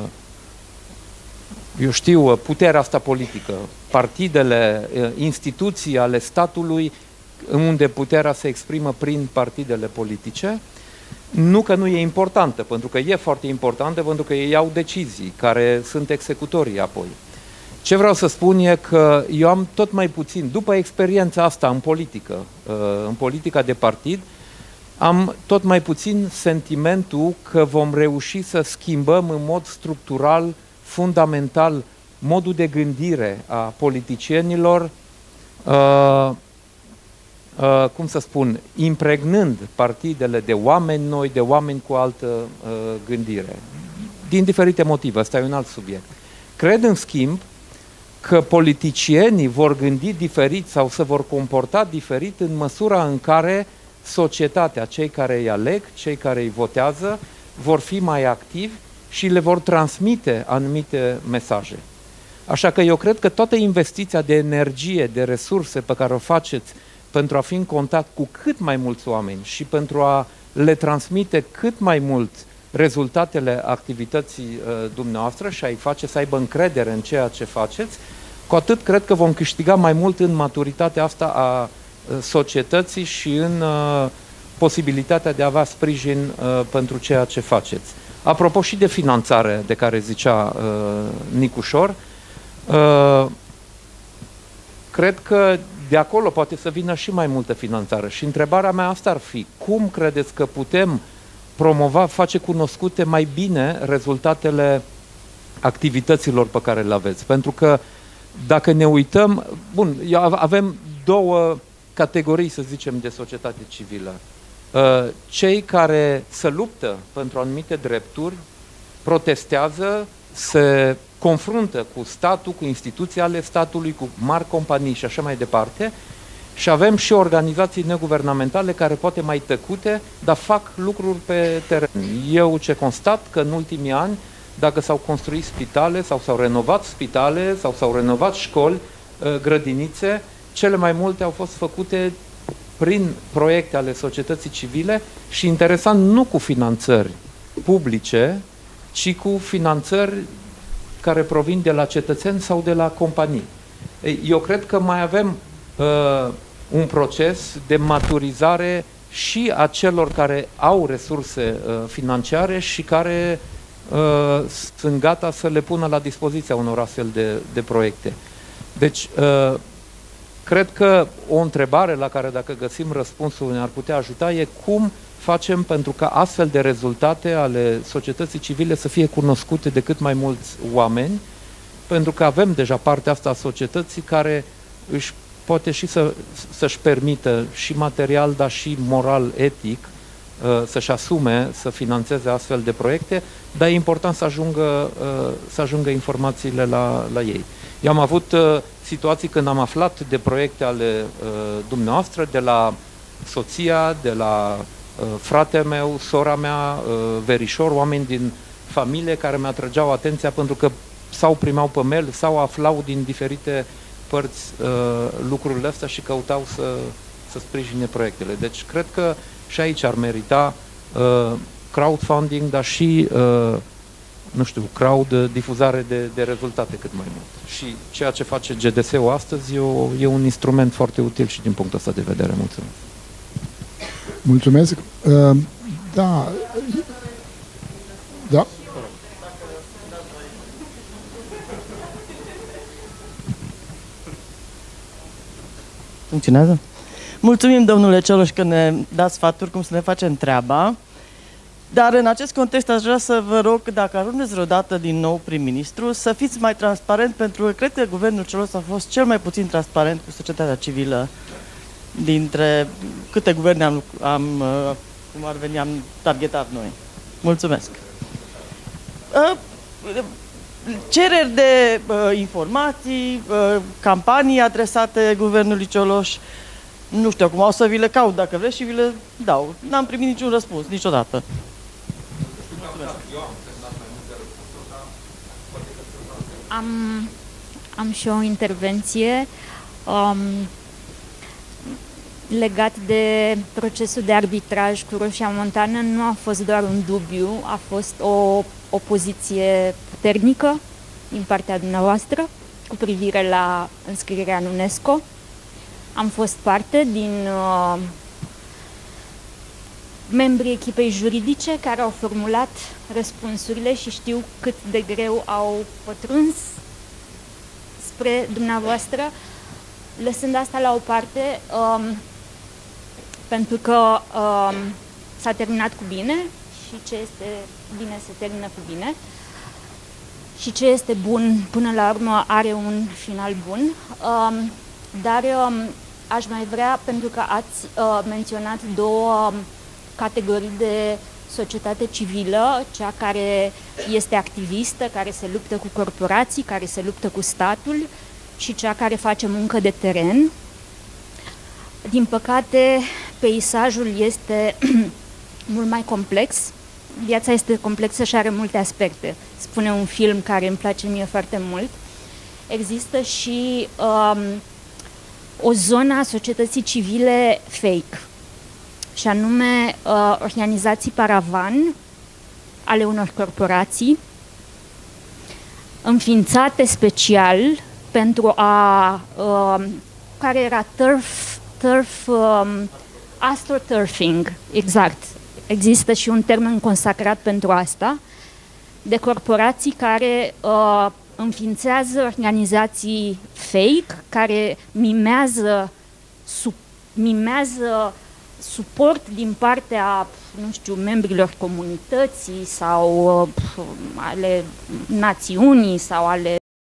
eu știu, puterea asta politică, partidele, instituții ale statului, unde puterea se exprimă prin partidele politice, nu că nu e importantă, pentru că e foarte importantă, pentru că ei iau decizii care sunt executorii apoi. Ce vreau să spun e că eu am tot mai puțin, după experiența asta în politică, în politica de partid, am tot mai puțin sentimentul că vom reuși să schimbăm în mod structural, fundamental, modul de gândire a politicienilor, uh, uh, cum să spun, impregnând partidele de oameni noi, de oameni cu altă uh, gândire. Din diferite motive, ăsta e un alt subiect. Cred, în schimb, că politicienii vor gândi diferit sau se vor comporta diferit în măsura în care societatea, cei care îi aleg, cei care îi votează, vor fi mai activi și le vor transmite anumite mesaje. Așa că eu cred că toată investiția de energie, de resurse pe care o faceți pentru a fi în contact cu cât mai mulți oameni și pentru a le transmite cât mai mult rezultatele activității uh, dumneavoastră și a-i face să aibă încredere în ceea ce faceți, cu atât cred că vom câștiga mai mult în maturitatea asta a uh, societății și în uh, posibilitatea de a avea sprijin uh, pentru ceea ce faceți. Apropo și de finanțare de care zicea uh, Nicușor, uh, cred că de acolo poate să vină și mai multă finanțare. Și întrebarea mea asta ar fi, cum credeți că putem promova, face cunoscute mai bine rezultatele activităților pe care le aveți? Pentru că dacă ne uităm, bun, avem două categorii, să zicem, de societate civilă. Cei care se luptă pentru anumite drepturi, protestează, se confruntă cu statul, cu instituții ale statului, cu mari companii și așa mai departe, și avem și organizații neguvernamentale care poate mai tăcute, dar fac lucruri pe teren. Eu ce constat că în ultimii ani, dacă s-au construit spitale sau s-au renovat spitale sau s-au renovat școli, grădinițe, cele mai multe au fost făcute prin proiecte ale societății civile și, interesant, nu cu finanțări publice, ci cu finanțări care provin de la cetățeni sau de la companii. Eu cred că mai avem uh, un proces de maturizare și a celor care au resurse uh, financiare și care uh, sunt gata să le pună la dispoziția unor astfel de, de proiecte. Deci, uh, cred că o întrebare la care, dacă găsim răspunsul, ne-ar putea ajuta e cum facem pentru ca astfel de rezultate ale societății civile să fie cunoscute de cât mai mulți oameni, pentru că avem deja partea asta a societății care își poate și să, să-și permită și material, dar și moral, etic, să-și asume să finanțeze astfel de proiecte, dar e important să ajungă, să ajungă informațiile la, la ei. Eu am avut situații când am aflat de proiecte ale dumneavoastră, de la soția, de la fratele meu, sora mea, verișor, oameni din familie care mi-atrăgeau atenția pentru că sau primeau pe mail sau aflau din diferite părți lucrurile astea și căutau să, să sprijine proiectele. Deci cred că și aici ar merita uh, crowdfunding, dar și, uh, nu știu, crowd, difuzare de, de rezultate cât mai mult. Și ceea ce face G D S-ul astăzi e, o, e un instrument foarte util și din punctul ăsta de vedere. Mulțumesc. Mulțumesc. Uh, da. Da. Funcționează? Mulțumim, domnule Cioloș, că ne dați sfaturi cum să ne facem treaba. Dar în acest context aș vrea să vă rog, dacă ajungeți vreodată din nou prim-ministru, să fiți mai transparent, pentru că cred că guvernul Cioloș a fost cel mai puțin transparent cu societatea civilă dintre câte guverne am, am cum ar veni, am targetat noi. Mulțumesc. Cereri de uh, informații, uh, campanii adresate guvernului Cioloș. Nu știu acum, o să vi le caut dacă vreți și vi le dau. N-am primit niciun răspuns, niciodată. Am, am și o intervenție um, legat de procesul de arbitraj cu Roșia Montană. Nu a fost doar un dubiu, a fost o, o poziție puternică din partea dumneavoastră cu privire la înscrierea în UNESCO. Am fost parte din uh, membrii echipei juridice care au formulat răspunsurile și știu cât de greu au pătruns spre dumneavoastră. Lăsând asta la o parte, um, pentru că um, s-a terminat cu bine și ce este bine se termină cu bine și ce este bun până la urmă are un final bun. Um, dar um, aș mai vrea, pentru că ați uh, menționat două categorii de societate civilă, cea care este activistă, care se luptă cu corporații, care se luptă cu statul și cea care face muncă de teren. Din păcate, peisajul este mult mai complex. Viața este complexă și are multe aspecte. Spune un film care îmi place mie foarte mult. Există și um, o zonă a societății civile fake, și anume uh, organizații paravan ale unor corporații înființate special pentru a uh, care era turf, turf um, astroturfing, exact. Există și un termen consacrat pentru asta, de corporații care uh, înființează organizații fake, care mimează, sub, mimează suport din partea, nu știu, membrilor comunității sau uh, ale națiunii sau ale,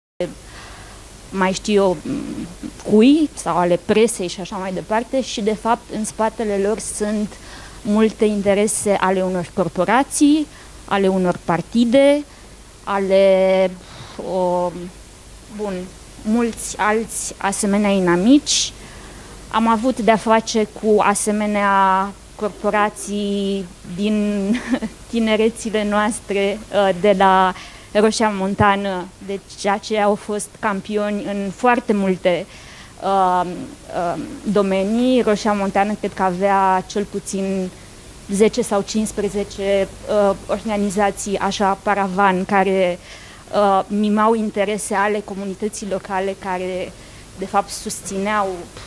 mai știu eu, cui, sau ale presei și așa mai departe, și de fapt în spatele lor sunt multe interese ale unor corporații, ale unor partide, ale o, bun, mulți alți asemenea inamici. Am avut de-a face cu asemenea corporații din tinerețile noastre de la Roșia Montană, deci aceia au fost campioni în foarte multe uh, uh, domenii. Roșia Montană cred că avea cel puțin zece sau cincisprezece uh, organizații, așa, paravan, care uh, mimau interese ale comunității locale, care de fapt susțineau,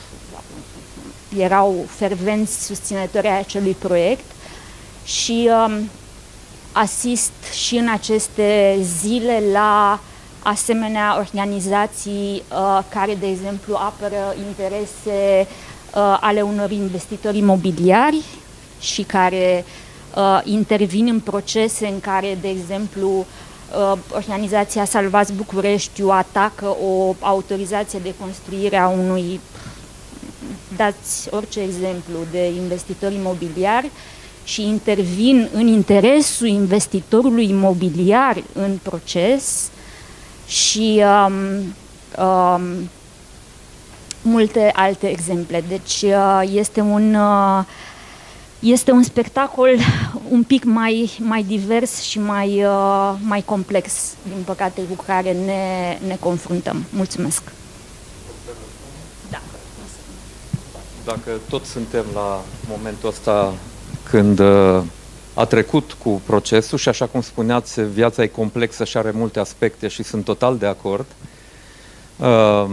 erau fervenți susținători ai acelui proiect. Și um, asist și în aceste zile la asemenea organizații uh, care, de exemplu, apără interese uh, ale unor investitori imobiliari și care uh, intervin în procese în care, de exemplu, organizația Salvați Bucureștiu atacă o autorizație de construire a unui, dați orice exemplu, de investitor imobiliar și intervin în interesul investitorului imobiliar în proces și um, um, multe alte exemple. Deci uh, este un uh, este un spectacol un pic mai, mai divers și mai, uh, mai complex, din păcate, cu care ne, ne confruntăm. Mulțumesc! Da. Dacă tot suntem la momentul ăsta când uh, a trecut cu procesul și, așa cum spuneați, viața e complexă și are multe aspecte și sunt total de acord, uh,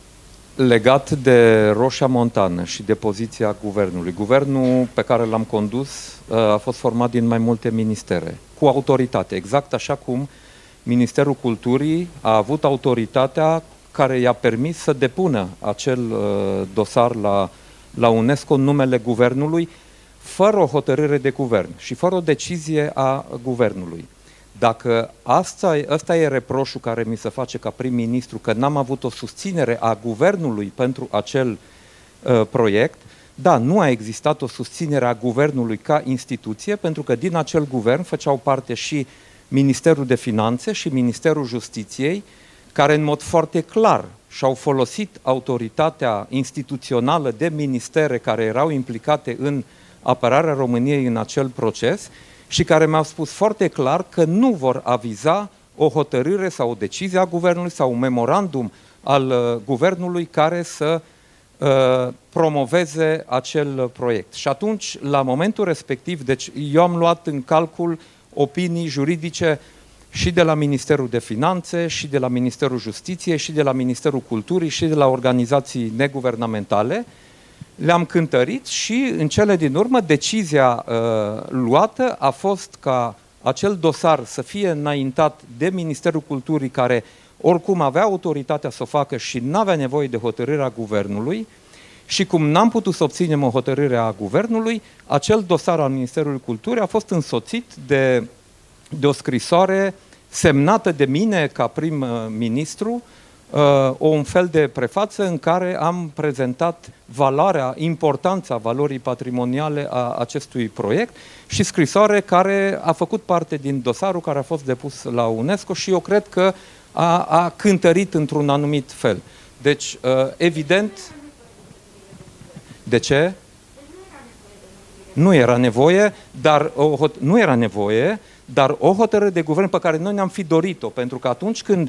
legat de Roșia Montană și de poziția guvernului. Guvernul pe care l-am condus uh, a fost format din mai multe ministere, cu autoritate, exact așa cum Ministerul Culturii a avut autoritatea care i-a permis să depună acel uh, dosar la, la UNESCO în numele guvernului, fără o hotărâre de guvern și fără o decizie a guvernului. Dacă asta, ăsta e reproșul care mi se face ca prim-ministru, că n-am avut o susținere a guvernului pentru acel uh, proiect, da, nu a existat o susținere a guvernului ca instituție, pentru că din acel guvern făceau parte și Ministerul de Finanțe și Ministerul Justiției, care în mod foarte clar și-au folosit autoritatea instituțională de ministere care erau implicate în apărarea României în acel proces și care mi-au spus foarte clar că nu vor aviza o hotărâre sau o decizie a guvernului sau un memorandum al uh, guvernului care să uh, promoveze acel proiect. Și atunci, la momentul respectiv, deci eu am luat în calcul opinii juridice și de la Ministerul de Finanțe, și de la Ministerul Justiției, și de la Ministerul Culturii, și de la organizații neguvernamentale, le-am cântărit și, în cele din urmă, decizia uh, luată a fost ca acel dosar să fie înaintat de Ministerul Culturii, care oricum avea autoritatea să o facă și nu avea nevoie de hotărârea guvernului, și cum n-am putut să obținem o hotărâre a guvernului, acel dosar al Ministerului Culturii a fost însoțit de, de o scrisoare semnată de mine ca prim-ministru, Uh, un fel de prefață în care am prezentat valoarea, importanța valorii patrimoniale a acestui proiect și scrisoare care a făcut parte din dosarul care a fost depus la UNESCO și eu cred că a, a cântărit într-un anumit fel. Deci, uh, evident, de ce? Nu era nevoie, dar o, nu era nevoie, dar o hotărâre de guvern pe care noi ne-am fi dorit-o, pentru că atunci când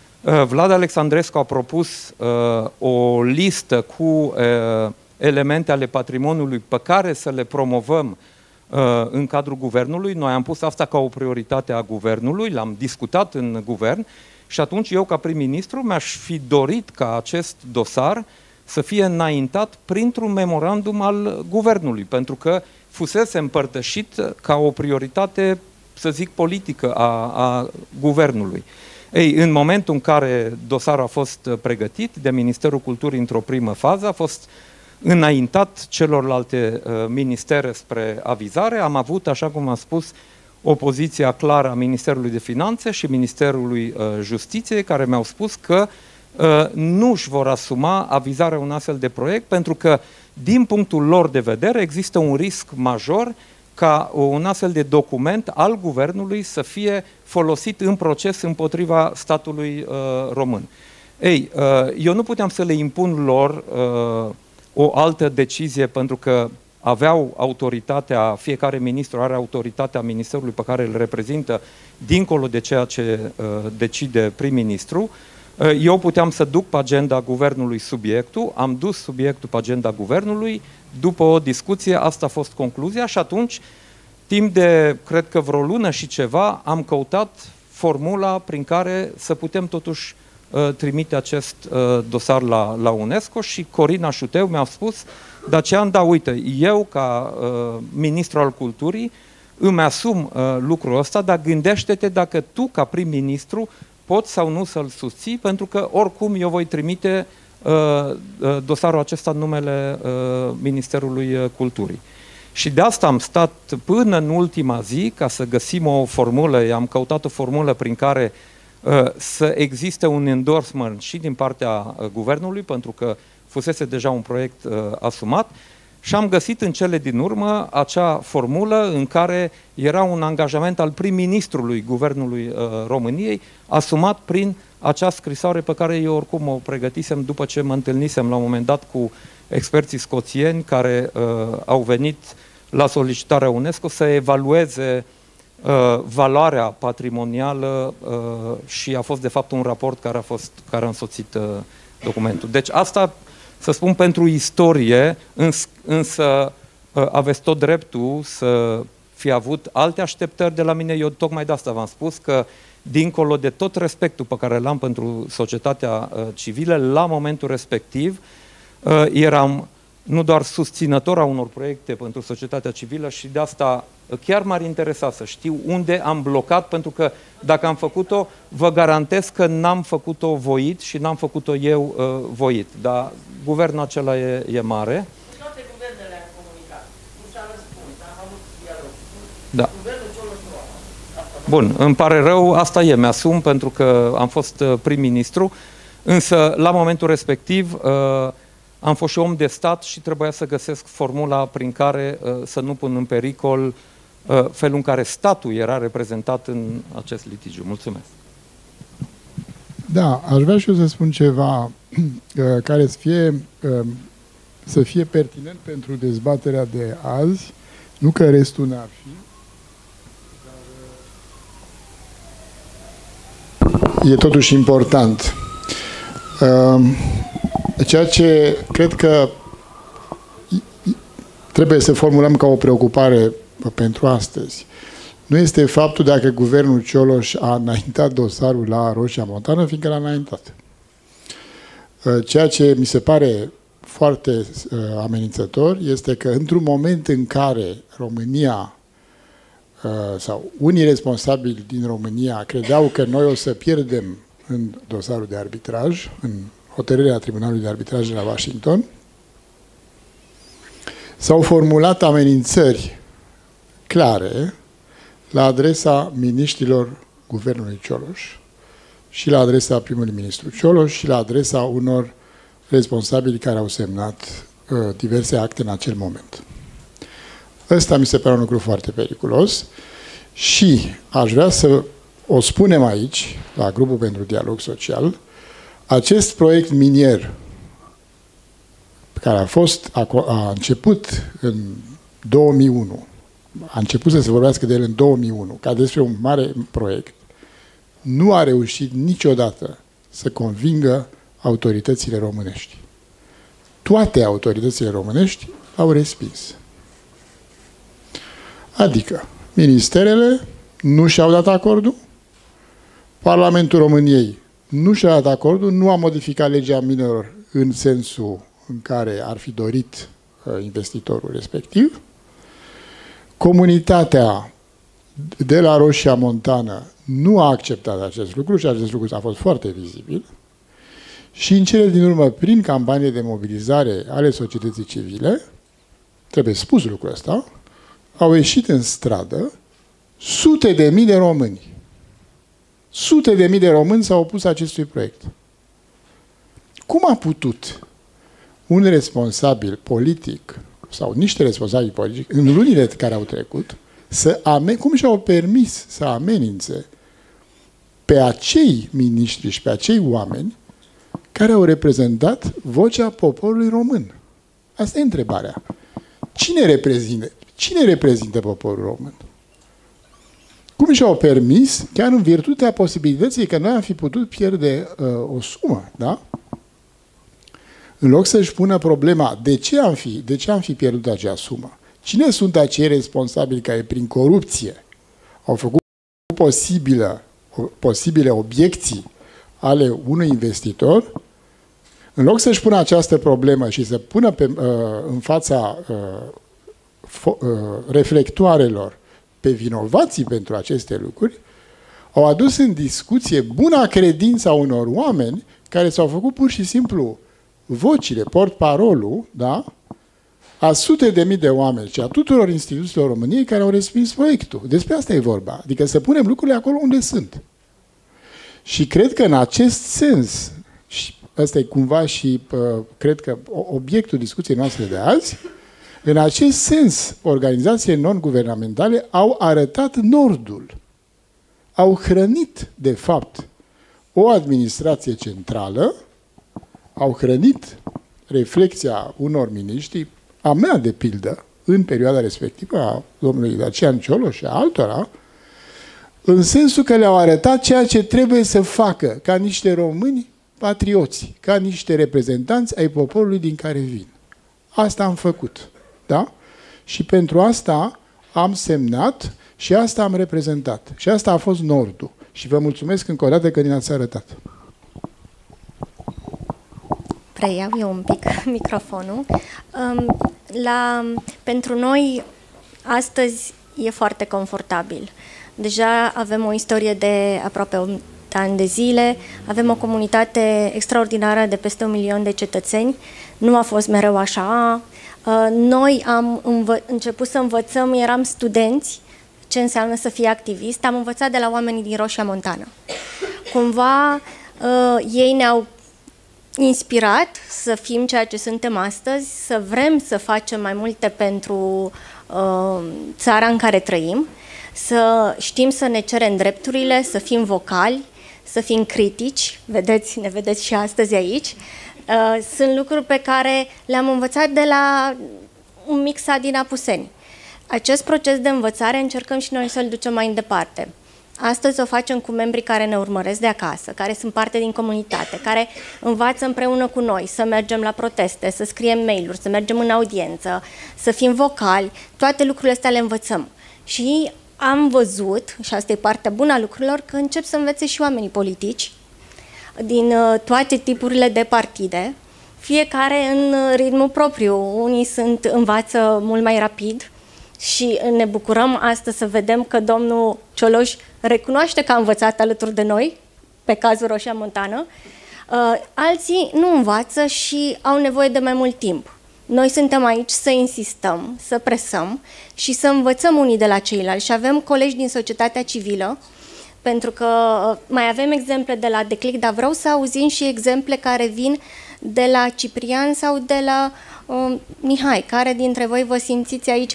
Vlad Alexandrescu a propus uh, o listă cu uh, elemente ale patrimoniului pe care să le promovăm uh, în cadrul guvernului. Noi am pus asta ca o prioritate a guvernului, l-am discutat în guvern și atunci eu, ca prim-ministru, mi-aș fi dorit ca acest dosar să fie înaintat printr-un memorandum al guvernului, pentru că fusese împărtășit ca o prioritate, să zic, politică a, a guvernului. Ei, în momentul în care dosarul a fost pregătit de Ministerul Culturii într-o primă fază, a fost înaintat celorlalte uh, ministere spre avizare, am avut, așa cum am spus, opoziția clară a Ministerului de Finanțe și Ministerului uh, Justiției, care mi-au spus că uh, nu își vor asuma avizarea unui astfel de proiect, pentru că, din punctul lor de vedere, există un risc major ca un astfel de document al guvernului să fie folosit în proces împotriva statului uh, român. Ei, uh, eu nu puteam să le impun lor uh, o altă decizie, pentru că aveau autoritatea, fiecare ministru are autoritatea ministerului pe care îl reprezintă, dincolo de ceea ce uh, decide prim-ministru. Uh, eu puteam să duc pe agenda guvernului subiectul, am dus subiectul pe agenda guvernului, după o discuție, asta a fost concluzia și atunci, timp de, cred că vreo lună și ceva, am căutat formula prin care să putem totuși uh, trimite acest uh, dosar la, la UNESCO și Corina Șuteu mi-a spus, Dacian, da, uite, eu ca uh, ministru al culturii îmi asum uh, lucrul ăsta, dar gândește-te dacă tu, ca prim-ministru, poți sau nu să-l susții, pentru că oricum eu voi trimite uh, uh, dosarul acesta în numele uh, Ministerului Culturii. Și de asta am stat până în ultima zi ca să găsim o formulă, am căutat o formulă prin care uh, să existe un endorsement și din partea uh, guvernului, pentru că fusese deja un proiect uh, asumat, și am găsit în cele din urmă acea formulă în care era un angajament al prim-ministrului Guvernului uh, României, asumat prin acea scrisoare pe care eu oricum o pregătisem după ce mă întâlnisem la un moment dat cu experții scoțieni care uh, au venit la solicitarea UNESCO să evalueze uh, valoarea patrimonială uh, și a fost de fapt un raport care a, fost, care a însoțit uh, documentul. Deci asta, să spun, pentru istorie, îns, însă uh, aveți tot dreptul să fi avut alte așteptări de la mine. Eu tocmai de asta v-am spus că dincolo de tot respectul pe care l-am pentru societatea uh, civilă, la momentul respectiv uh, eram nu doar susținător a unor proiecte pentru societatea civilă și de asta chiar m-ar interesa să știu unde am blocat, pentru că dacă am făcut-o, vă garantez că n-am făcut-o voit și n-am făcut-o eu uh, voit. Dar guvernul acela e, e mare. Toate guvernele au comunicat. Nu s-a răspuns, am avut dialog. Da. Guvernul Cioloș nu a avut. Bun, îmi pare rău, asta e, mi-asum pentru că am fost prim-ministru, însă la momentul respectiv uh, am fost și om de stat și trebuia să găsesc formula prin care uh, să nu pun în pericol uh, felul în care statul era reprezentat în acest litigiu. Mulțumesc. Da, aș vrea și eu să spun ceva uh, care să fie, uh, să fie pertinent pentru dezbaterea de azi, nu că restul n-ar fi, dar uh, e totuși important. Uh, Ceea ce cred că trebuie să formulăm ca o preocupare pentru astăzi nu este faptul dacă guvernul Cioloș a înaintat dosarul la Roșia Montană, fiindcă l-a înaintat. Ceea ce mi se pare foarte amenințător este că într-un moment în care România sau unii responsabili din România credeau că noi o să pierdem în dosarul de arbitraj, în hotărârea Tribunalului de Arbitraj de la Washington, s-au formulat amenințări clare la adresa miniștrilor guvernului Cioloș și la adresa primului ministru Cioloș și la adresa unor responsabili care au semnat uh, diverse acte în acel moment. Ăsta mi se pare un lucru foarte periculos și aș vrea să o spunem aici, la Grupul pentru Dialog Social. Acest proiect minier, care a fost, a, a început în două mii unu, a început să se vorbească de el în două mii unu, ca despre un mare proiect, nu a reușit niciodată să convingă autoritățile românești. Toate autoritățile românești l-au respins. Adică, ministerele nu și-au dat acordul, Parlamentul României nu și-a dat acordul, nu a modificat legea minelor în sensul în care ar fi dorit uh, investitorul respectiv. Comunitatea de la Roșia Montană nu a acceptat acest lucru și acest lucru a fost foarte vizibil. Și în cele din urmă, prin campanie de mobilizare ale societății civile, trebuie spus lucrul ăsta, au ieșit în stradă sute de mii de români. Sute de mii de români s-au opus acestui proiect. Cum a putut un responsabil politic sau niște responsabili politici în lunile care au trecut să ame- cum și-au permis să amenințe pe acei miniștri și pe acei oameni care au reprezentat vocea poporului român? Asta e întrebarea. Cine reprezintă, cine reprezintă poporul român? Cum și-au permis, chiar în virtutea posibilității că noi am fi putut pierde uh, o sumă, da? În loc să-și pună problema de ce am fi, de ce am fi pierdut acea sumă? Cine sunt acei responsabili care prin corupție au făcut posibilă, posibile obiecții ale unui investitor? În loc să-și pună această problemă și să pună pe, uh, în fața uh, fo, uh, reflectoarelor pe vinovații pentru aceste lucruri, au adus în discuție buna credință a unor oameni care s-au făcut pur și simplu vocile, portparolul, da, a sute de mii de oameni și a tuturor instituțiilor României care au respins proiectul. Despre asta e vorba. Adică să punem lucrurile acolo unde sunt. Și cred că în acest sens, și ăsta e cumva și uh, cred că obiectul discuției noastre de azi, în acest sens, organizațiile non-guvernamentale au arătat nordul. Au hrănit, de fapt, o administrație centrală, au hrănit reflexia unor miniștri, a mea de pildă, în perioada respectivă, a domnului Dacian Cioloș și a altora, în sensul că le-au arătat ceea ce trebuie să facă ca niște români patrioți, ca niște reprezentanți ai poporului din care vin. Asta am făcut. Da? Și pentru asta am semnat și asta am reprezentat. Și asta a fost nordul. Și vă mulțumesc încă o dată că ne-ați arătat. Preiau eu un pic microfonul. La, pentru noi, astăzi e foarte confortabil. Deja avem o istorie de aproape opt ani de zile, avem o comunitate extraordinară de peste un milion de cetățeni. Nu a fost mereu așa. Noi am început să învățăm, eram studenți, ce înseamnă să fii activist. Am învățat de la oamenii din Roșia Montană. Cumva ei ne-au inspirat să fim ceea ce suntem astăzi, să vrem să facem mai multe pentru uh, țara în care trăim, să știm să ne cerem drepturile, să fim vocali, să fim critici, vedeți, ne vedeți și astăzi aici. Uh, sunt lucruri pe care le-am învățat de la un mic sat din Apuseni. Acest proces de învățare încercăm și noi să-l ducem mai departe. Astăzi o facem cu membrii care ne urmăresc de acasă, care sunt parte din comunitate, care învață împreună cu noi să mergem la proteste, să scriem mail-uri, să mergem în audiență, să fim vocali. Toate lucrurile astea le învățăm. Și am văzut, și asta e partea bună a lucrurilor, că încep să învețe și oamenii politici din toate tipurile de partide, fiecare în ritmul propriu. Unii sunt, învață mult mai rapid și ne bucurăm astăzi să vedem că domnul Cioloș recunoaște că a învățat alături de noi, pe cazul Roșia Montană. Alții nu învață și au nevoie de mai mult timp. Noi suntem aici să insistăm, să presăm și să învățăm unii de la ceilalți. Și avem colegi din societatea civilă, pentru că mai avem exemple de la Declic, dar vreau să auzim și exemple care vin de la Ciprian sau de la uh, Mihai. Care dintre voi vă simțiți aici?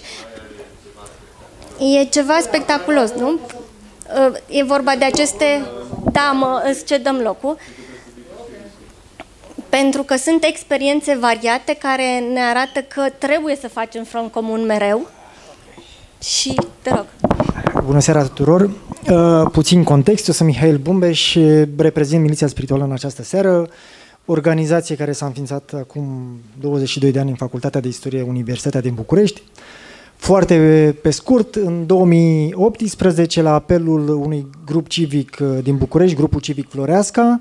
E ceva spectaculos, nu? Uh, e vorba de aceste... Da, mă, îți cedăm locul. Pentru că sunt experiențe variate care ne arată că trebuie să facem front comun mereu. Și te rog. Bună seara tuturor! Uh, puțin context, eu sunt Mihail Bumbeș, reprezint Miliția Spirituală în această seară, organizație care s-a înființat acum douăzeci și doi de ani în Facultatea de Istorie Universitatea din București. Foarte pe scurt, în două mii optsprezece, la apelul unui grup civic din București, grupul civic Floreasca,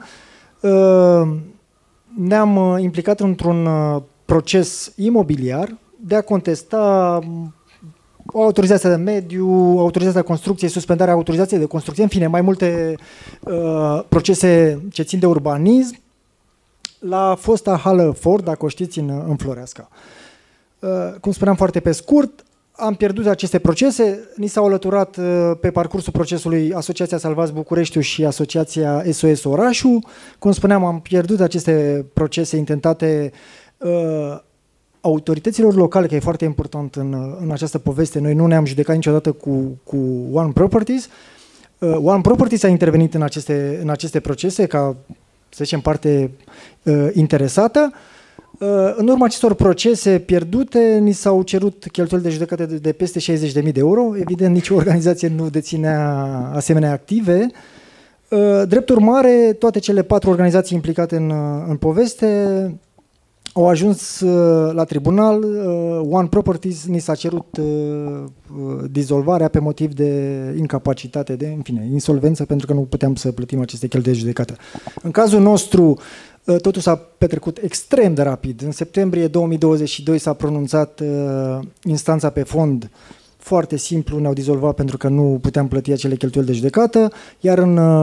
ne-am implicat într-un proces imobiliar de a contesta o autorizație de mediu, autorizația de construcție, suspendarea autorizației de construcție, în fine, mai multe uh, procese ce țin de urbanism la fosta hală Ford, dacă o știți, în, în Floreasca. Uh, cum spuneam foarte pe scurt, am pierdut aceste procese, ni s-au alăturat uh, pe parcursul procesului Asociația Salvați Bucureștiul și Asociația S O S Orașul. Cum spuneam, am pierdut aceste procese intentate uh, autorităților locale, că e foarte important în, în această poveste. Noi nu ne-am judecat niciodată cu, cu One Properties. Uh, One Properties a intervenit în aceste, în aceste procese ca, să zicem, parte uh, interesată. Uh, în urma acestor procese pierdute, ni s-au cerut cheltuieli de judecată de, de peste șaizeci de mii de euro. Evident, nicio organizație nu deținea asemenea active. Uh, drept urmare, toate cele patru organizații implicate în, în poveste au ajuns uh, la tribunal. uh, One Properties ni s-a cerut uh, dizolvarea pe motiv de incapacitate, de, în fine, insolvență, pentru că nu puteam să plătim aceste cheltuieli de judecată. În cazul nostru, uh, totul s-a petrecut extrem de rapid. În septembrie două mii douăzeci și doi s-a pronunțat uh, instanța pe fond. Foarte simplu, ne-au dizolvat pentru că nu puteam plăti acele cheltuieli de judecată, iar în uh,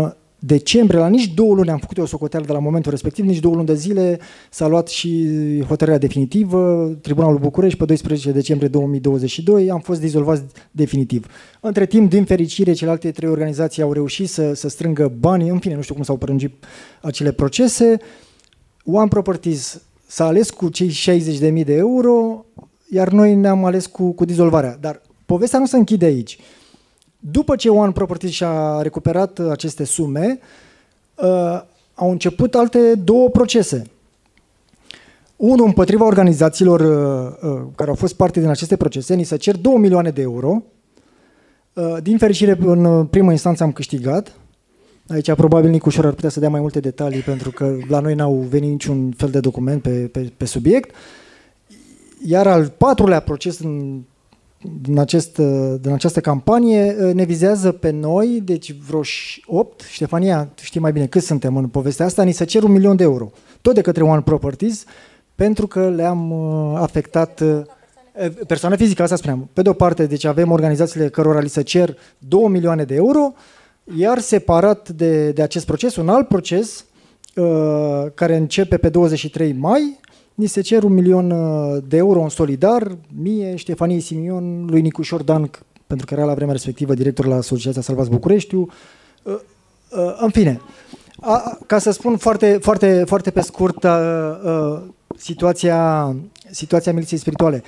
decembrie, la nici două luni am făcut o socoteală de la momentul respectiv, nici două luni de zile s-a luat și hotărârea definitivă, Tribunalul București, pe doisprezece decembrie două mii douăzeci și doi, am fost dizolvați definitiv. Între timp, din fericire, celelalte trei organizații au reușit să, să strângă banii, în fine, nu știu cum s-au prelungit acele procese. One Properties s-a ales cu cei șaizeci de mii de euro, iar noi ne-am ales cu, cu dizolvarea. Dar povestea nu se închide aici. După ce One Properties și-a recuperat aceste sume, uh, au început alte două procese. Unul împotriva organizațiilor uh, uh, care au fost parte din aceste procese, ni se cer două milioane de euro. Uh, din fericire, în primă instanță am câștigat. Aici probabil Nicușor ar putea să dea mai multe detalii, pentru că la noi n-au venit niciun fel de document pe, pe, pe subiect. Iar al patrulea proces în Din, acest, din această campanie ne vizează pe noi, deci vreo opt, Ștefania, știi mai bine cât suntem în povestea asta, ni se cer un milion de euro, tot de către One Properties, pentru că le-am afectat persoana fizică, asta spuneam. Pe de o parte, deci avem organizațiile cărora li se cer două milioane de euro, iar separat de, de acest proces, un alt proces uh, care începe pe douăzeci și trei mai, ni se cer un milion de euro în solidar, mie, Ștefanie Simion, lui Nicușor Dan, pentru că era la vremea respectivă director la Asociația Salvați Bucureștiu. În fine, ca să spun foarte, foarte, foarte pe scurt situația, situația miliției spirituale.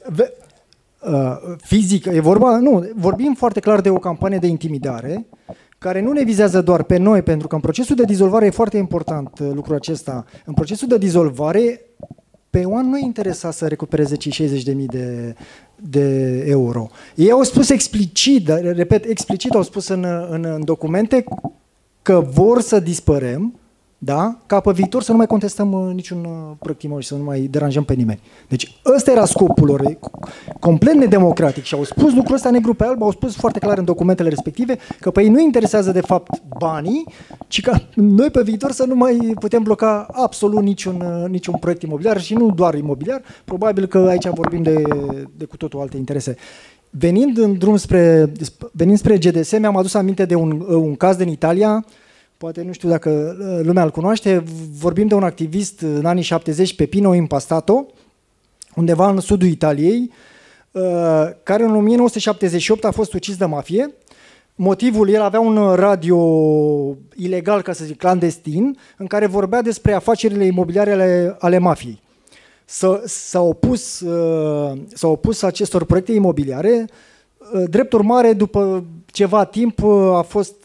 Fizic, e vorba, nu, vorbim foarte clar de o campanie de intimidare care nu ne vizează doar pe noi, pentru că în procesul de dizolvare e foarte important lucrul acesta. În procesul de dizolvare, pe One nu interesa să recupereze cei șaizeci de mii de, de euro. Ei au spus explicit, repet, explicit au spus în, în, în documente că vor să dispărem, da? Ca pe viitor să nu mai contestăm niciun proiect imobiliar și să nu mai deranjăm pe nimeni. Deci ăsta era scopul lor, complet nedemocratic, și au spus lucrul ăsta negru pe alb, au spus foarte clar în documentele respective că pe ei nu interesează de fapt banii, ci că noi pe viitor să nu mai putem bloca absolut niciun, niciun proiect imobiliar, și nu doar imobiliar, probabil că aici vorbim de, de cu totul alte interese. Venind în drum spre, venind spre G D S, mi-am adus aminte de un, un caz din Italia. Poate nu știu dacă lumea îl cunoaște, vorbim de un activist în anii șaptezeci, Pepino Impastato, undeva în sudul Italiei, care în o mie nouă sute șaptezeci și opt a fost ucis de mafie. Motivul, el avea un radio ilegal, ca să zic, clandestin, în care vorbea despre afacerile imobiliare ale, ale mafiei. S-a opus, s-a opus acestor proiecte imobiliare. Drept urmare, după ceva timp a fost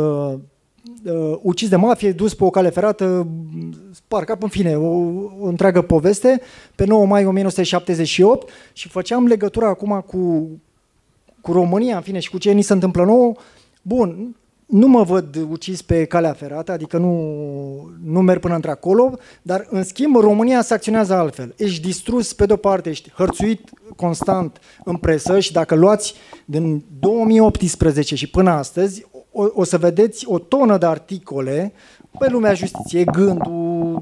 Uh, ucis de mafie, dus pe o cale ferată, parcă, în fine, o, o întreagă poveste, pe nouă mai o mie nouă sute șaptezeci și opt, și făceam legătura acum cu, cu România, în fine, și cu ce ni se întâmplă nouă. Bun, nu mă văd ucis pe calea ferată, adică nu, nu merg până într-acolo, dar în schimb România se acționează altfel. Ești distrus pe de-o parte, ești hărțuit constant în presă, și dacă luați din două mii optsprezece și până astăzi, o, o să vedeți o tonă de articole pe Lumea Justiției, Gândul,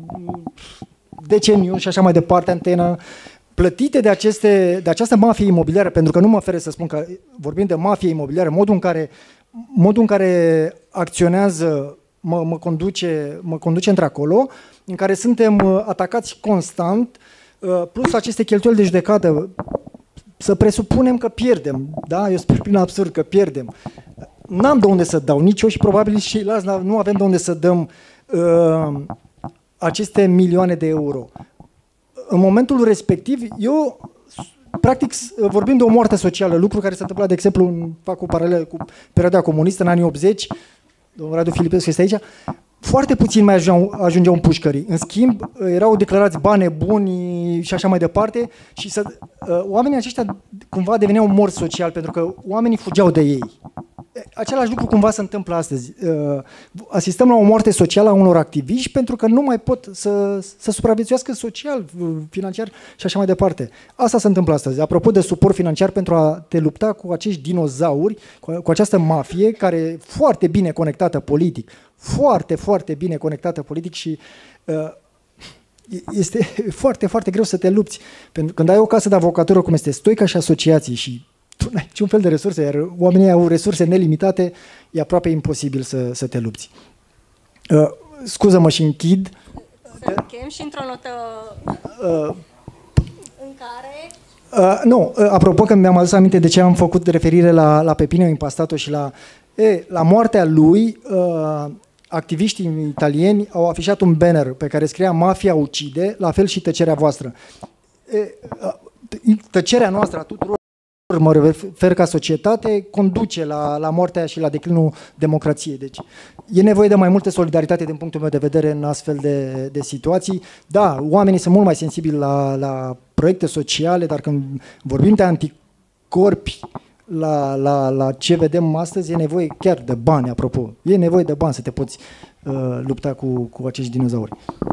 Deceniu și așa mai departe, Antenă, plătite de, aceste, de această mafie imobiliară, pentru că nu mă feresc să spun că vorbim de mafie imobiliară, modul în care, modul în care acționează mă, mă, conduce, mă conduce într-acolo, în care suntem atacați constant, plus aceste cheltuieli de judecată. Să presupunem că pierdem, da? Eu spun prin absurd că pierdem. N-am de unde să dau, nici eu și probabil și ceilalți nu avem de unde să dăm uh, aceste milioane de euro. În momentul respectiv, eu, practic, vorbim de o moarte socială, lucru care s-a întâmplat, de exemplu, fac o paralelă cu perioada comunistă, în anii optzeci, domnul Radu Filipescu este aici, foarte puțin mai ajungeau, ajungeau în pușcării. În schimb, erau declarați bani buni și așa mai departe, și să, uh, oamenii aceștia cumva deveneau morți social, pentru că oamenii fugeau de ei. Același lucru cumva se întâmplă astăzi. Uh, asistăm la o moarte socială a unor activiști pentru că nu mai pot să, să supraviețuiască social, financiar și așa mai departe. Asta se întâmplă astăzi. Apropo de suport financiar pentru a te lupta cu acești dinozauri, cu, cu această mafie care e foarte bine conectată politic, foarte, foarte bine conectată politic, și uh, este foarte, foarte greu să te lupți. Pentru că când ai o casă de avocatură cum este Stoica și asociații și tu n-ai niciun fel de resurse, iar oamenii au resurse nelimitate, e aproape imposibil să, să te lupți. Uh, scuză-mă și închid. Să închem și într-o notă Uh, în care... Uh, nu, uh, apropo că mi-am adus aminte de ce am făcut referire la, la Pepino Impastato și la, e, la moartea lui, uh, activiștii italieni au afișat un banner pe care scria "Mafia ucide, la fel și tăcerea voastră". E, uh, tăcerea noastră a tuturor, mă refer ca societate, conduce la, la moartea și la declinul democrației. Deci e nevoie de mai multă solidaritate din punctul meu de vedere în astfel de, de situații. Da, oamenii sunt mult mai sensibili la, la proiecte sociale, dar când vorbim de anticorpi la, la, la ce vedem astăzi, e nevoie chiar de bani, apropo. E nevoie de bani să te poți uh, lupta cu, cu acești dinozauri.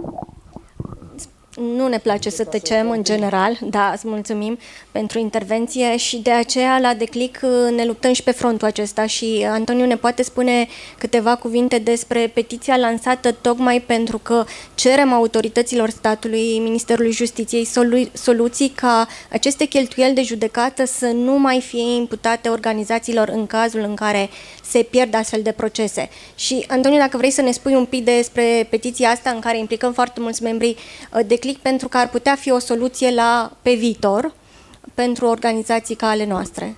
Nu ne place să tăcem în general, da, îți mulțumim pentru intervenție și de aceea la Declic ne luptăm și pe frontul acesta și Antoniu ne poate spune câteva cuvinte despre petiția lansată tocmai pentru că cerem autorităților statului, Ministerului Justiției solu- soluții ca aceste cheltuieli de judecată să nu mai fie imputate organizațiilor în cazul în care se pierd astfel de procese. Și Antoniu, dacă vrei să ne spui un pic despre petiția asta în care implicăm foarte mulți membri de Declic, pentru că ar putea fi o soluție la, pe viitor pentru organizații ca ale noastre.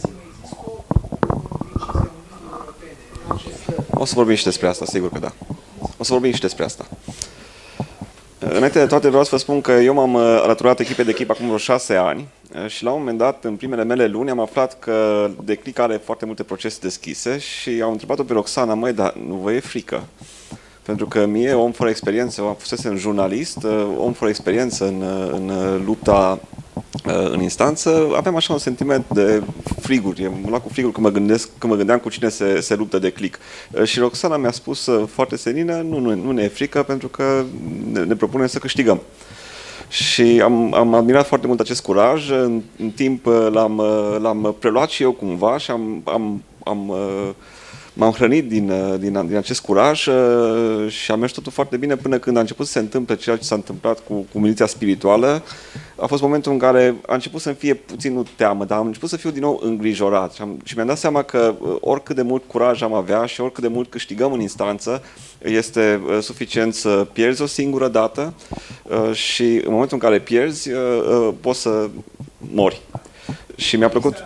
O să vorbim și despre asta, sigur că da. O să vorbim și despre asta. Înainte de toate vreau să vă spun că eu m-am alăturat echipei de echipă acum vreo șase ani și la un moment dat, în primele mele luni, am aflat că Declic are foarte multe procese deschise și am întrebat-o pe Roxana: măi, dar nu vă e frică? Pentru că mie, om fără experiență, am fusesem jurnalist, om fără experiență în, în lupta în instanță, aveam așa un sentiment de friguri. Mă lua cu friguri când mă, gândesc, când mă gândeam cu cine se, se luptă Declic. Și Roxana mi-a spus foarte senină: nu, nu, nu ne e frică pentru că ne, ne propunem să câștigăm. Și am, am admirat foarte mult acest curaj. În, în timp l-am, l-am preluat și eu cumva și am... am, am M-am hrănit din, din, din acest curaj și am mers totul foarte bine până când a început să se întâmple ceea ce s-a întâmplat cu, cu miliția spirituală. A fost momentul în care a început să-mi fie puțin, nu teamă, dar am început să fiu din nou îngrijorat. Și, am, și mi-am dat seama că oricât de mult curaj am avea și oricât de mult câștigăm în instanță, este suficient să pierzi o singură dată și în momentul în care pierzi, poți să mori. Și mi-a plăcut...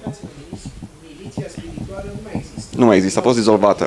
Nu mai există, a fost dizolvată.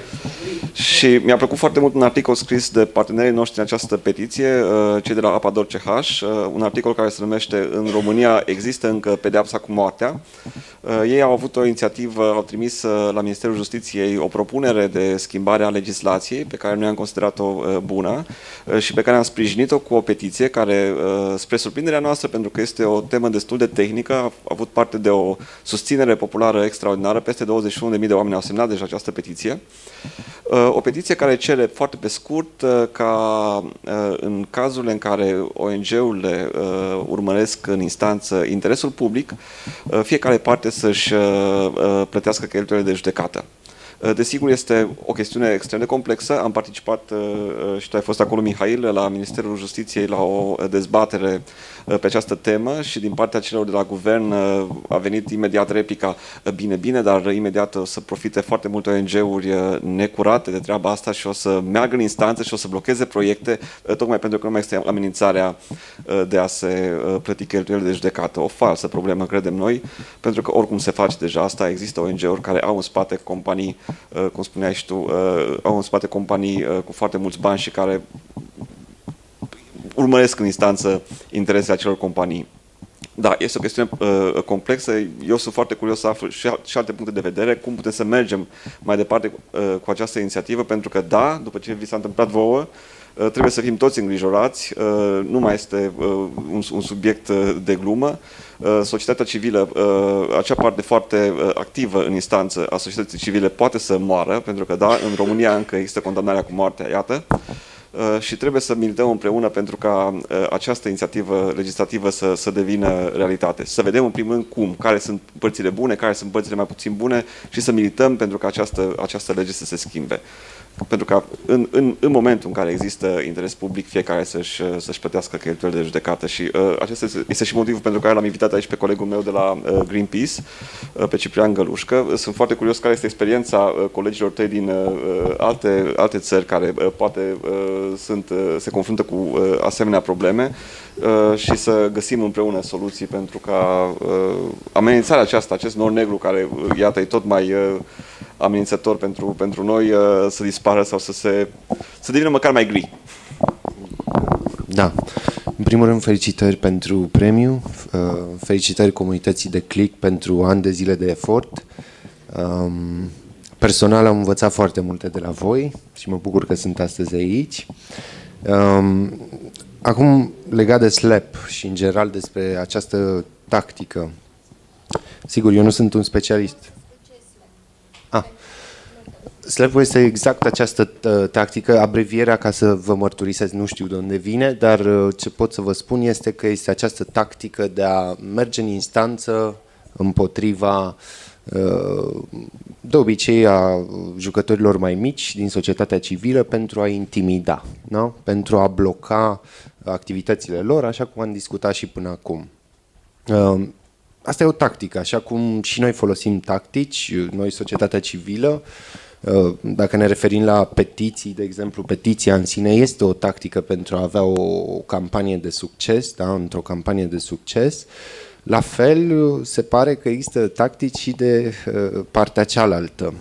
Și mi-a plăcut foarte mult un articol scris de partenerii noștri în această petiție, cei de la Apador C H, un articol care se numește "În România există încă pedeapsa cu moartea". Ei au avut o inițiativă, au trimis la Ministerul Justiției o propunere de schimbare a legislației pe care noi am considerat-o bună și pe care am sprijinit-o cu o petiție care, spre surprinderea noastră, pentru că este o temă destul de tehnică, a avut parte de o susținere populară extraordinară. Peste douăzeci și unu de mii de oameni au semnat deja această petiție. O petiție care cere foarte pe scurt ca în cazurile în care O N G-urile urmăresc în instanță interesul public, fiecare parte să-și plătească cheltuielile de judecată. Desigur, este o chestiune extrem de complexă. Am participat și tu ai fost acolo, Mihail, la Ministerul Justiției la o dezbatere pe această temă și din partea celor de la guvern a venit imediat replica: bine, bine, dar imediat o să profite foarte multe O N G-uri necurate de treaba asta și o să meargă în instanță și o să blocheze proiecte, tocmai pentru că nu mai este amenințarea de a se plăti cheltuielile de judecată. O falsă problemă, credem noi, pentru că oricum se face deja asta. Există O N G-uri care au în spate companii, cum spuneai și tu, au în spate companii cu foarte mulți bani și care urmăresc în instanță interesele acelor companii. Da, este o chestiune uh, complexă. Eu sunt foarte curios să aflu și, și alte puncte de vedere, cum putem să mergem mai departe uh, cu această inițiativă, pentru că, da, după ce vi s-a întâmplat vouă, uh, trebuie să fim toți îngrijorați. Uh, nu mai este uh, un, un subiect uh, de glumă. Uh, societatea civilă, uh, acea parte foarte uh, activă în instanță a societății civile poate să moară, pentru că, da, în România încă există condamnarea cu moartea, iată. Uh, și trebuie să milităm împreună pentru ca uh, această inițiativă legislativă să, să devină realitate. Să vedem în primul rând cum, care sunt părțile bune, care sunt părțile mai puțin bune și să milităm pentru ca această, această lege să se schimbe. pentru că în, în, în momentul în care există interes public, fiecare să-și, să-și plătească cheltuieli de judecată și uh, acesta este și motivul pentru care l-am invitat aici pe colegul meu de la uh, Greenpeace, uh, pe Ciprian Gălușcă. Sunt foarte curios care este experiența uh, colegilor tăi din uh, alte, alte țări care uh, poate uh, sunt, uh, se confruntă cu uh, asemenea probleme uh, și să găsim împreună soluții pentru ca uh, amenințarea aceasta, acest nor negru care, uh, iată, e tot mai uh, amenințător pentru, pentru noi uh, să dispară sau să se să devină măcar mai gri. Da. În primul rând, felicitări pentru premiu, uh, felicitări comunității de Click pentru ani de zile de efort. Um, personal am învățat foarte multe de la voi și mă bucur că sunt astăzi aici. Um, acum, legat de SLAP și în general despre această tactică, sigur, eu nu sunt un specialist. Ah. SLAP-ul este exact această uh, tactică, abrevierea, ca să vă mărturisesc, nu știu de unde vine, dar uh, ce pot să vă spun este că este această tactică de a merge în instanță împotriva, uh, de obicei, a jucătorilor mai mici din societatea civilă pentru a intimida, da? Pentru a bloca activitățile lor, așa cum am discutat și până acum. Uh, Asta e o tactică, așa cum și noi folosim tactici, noi, societatea civilă. Dacă ne referim la petiții, de exemplu, petiția în sine este o tactică pentru a avea o campanie de succes, da? Într-o campanie de succes. La fel, se pare că există tactici și de partea cealaltă.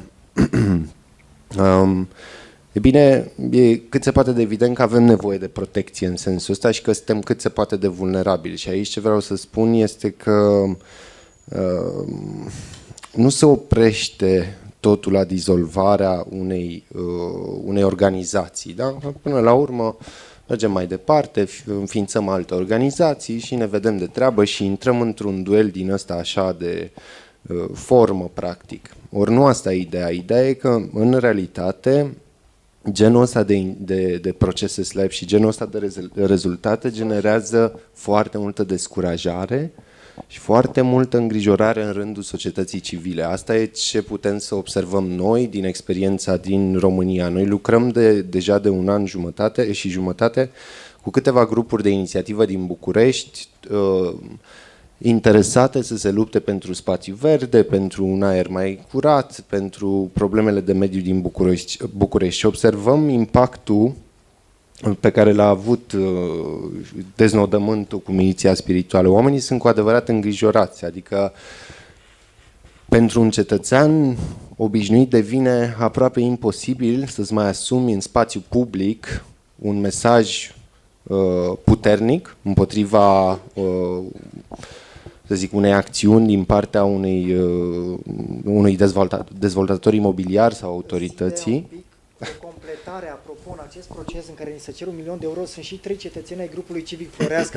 E bine, e cât se poate de evident că avem nevoie de protecție în sensul ăsta și că suntem cât se poate de vulnerabili. Și aici ce vreau să spun este că uh, nu se oprește totul la dizolvarea unei, uh, unei organizații. Da? Până la urmă mergem mai departe, înființăm alte organizații și ne vedem de treabă și intrăm într-un duel din ăsta așa de uh, formă, practic. Ori nu asta e ideea. Ideea e că, în realitate, genul ăsta de, de, de procese SLAP și genul ăsta de rezultate generează foarte multă descurajare și foarte multă îngrijorare în rândul societății civile. Asta e ce putem să observăm noi din experiența din România. Noi lucrăm de, deja de un an jumătate și jumătate cu câteva grupuri de inițiativă din București, uh, interesate să se lupte pentru spațiu verde, pentru un aer mai curat, pentru problemele de mediu din București. București. Și observăm impactul pe care l-a avut deznodământul cu miliția spirituală. Oamenii sunt cu adevărat îngrijorați, adică pentru un cetățean obișnuit devine aproape imposibil să-ți mai asumi în spațiu public un mesaj uh, puternic împotriva uh, să zic, unei acțiuni din partea unei, uh, unui dezvolta, dezvoltator imobiliar sau autorității. O completare, apropo, în acest proces în care ni se cer un milion de euro, sunt și trei cetățeni ai grupului civic Floreasca.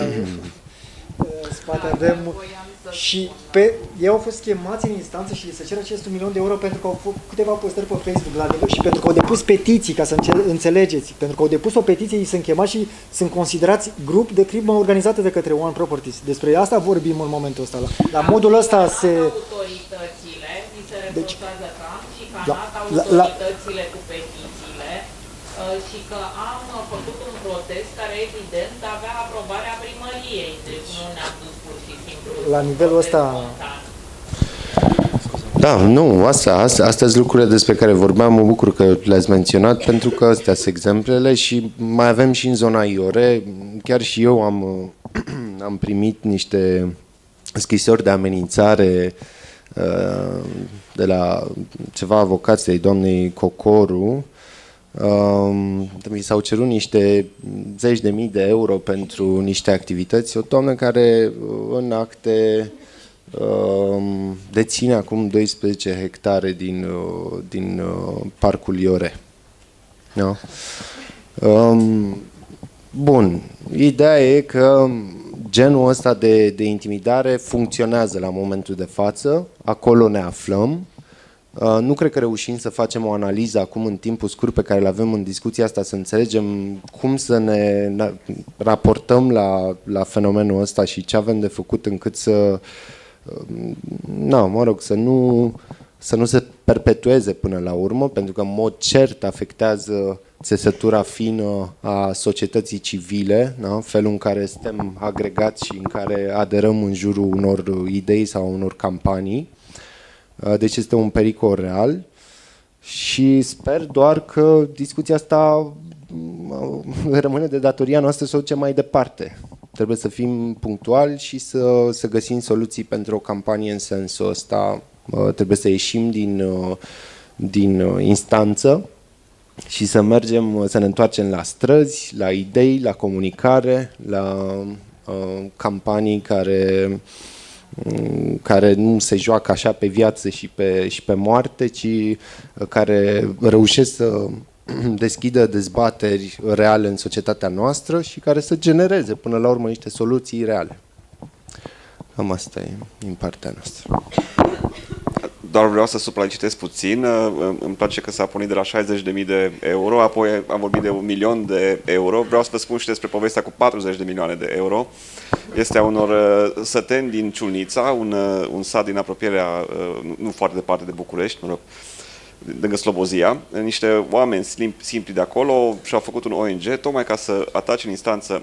În spate avem și pe, ei au fost chemați în instanță și li se cer acest un milion de euro pentru că au făcut câteva postări pe Facebook la nivel și pentru că au depus petiții, ca să înțelegeți, pentru că au depus o petiție, ei sunt chemați și sunt considerați grup de crimă organizată de către One Properties. Despre asta vorbim în momentul ăsta. La, la modul ăsta se... Autoritățile, mi se reproșează ca și că la, la, autoritățile la, cu petițiile și că am făcut un protest care evident avea aprobarea primăriei, deci nu ne-am dus pur și simplu la nivelul ăsta. Da, nu, asta, asta, astea sunt lucrurile despre care vorbeam, mă bucur că le-ați menționat, pentru că astea sunt exemplele și mai avem și în zona Iore, chiar și eu am, am primit niște scrisori de amenințare de la ceva avocați ai doamnei Cocoru. Um, mi s-au cerut niște zeci de mii de euro pentru niște activități. O doamnă care în acte um, deține acum doisprezece hectare din, uh, din uh, parcul Iore. No? Um, bun, ideea e că genul ăsta de, de intimidare funcționează la momentul de față, acolo ne aflăm. Uh, nu cred că reușim să facem o analiză acum în timpul scurt pe care îl avem în discuția asta, să înțelegem cum să ne raportăm la, la fenomenul ăsta și ce avem de făcut încât să, uh, na, mă rog, să nu, să nu se perpetueze până la urmă, pentru că în mod cert afectează țesătura fină a societății civile, da? Felul în care suntem agregați și în care aderăm în jurul unor idei sau unor campanii. Deci este un pericol real și sper doar că discuția asta rămâne de datoria noastră să o ducem mai departe. Trebuie să fim punctuali și să, să găsim soluții pentru o campanie în sensul ăsta. Trebuie să ieșim din, din instanță și să mergem, să ne întoarcem la străzi, la idei, la comunicare, la uh, campanii care, um, care nu se joacă așa pe viață și pe, și pe moarte, ci uh, care reușesc să deschidă dezbateri reale în societatea noastră și care să genereze până la urmă niște soluții reale. Cam asta e din partea noastră. Doar vreau să supralicitez puțin. Îmi place că s-a pornit de la șaizeci de mii de euro, apoi am vorbit de un milion de euro. Vreau să vă spun și despre povestea cu patruzeci de milioane de euro. Este a unor săteni din Ciulnița, un, un sat din apropierea, nu foarte departe de București, mă rog, lângă Slobozia. Niște oameni simpli de acolo și-au făcut un O N G tocmai ca să atace în instanță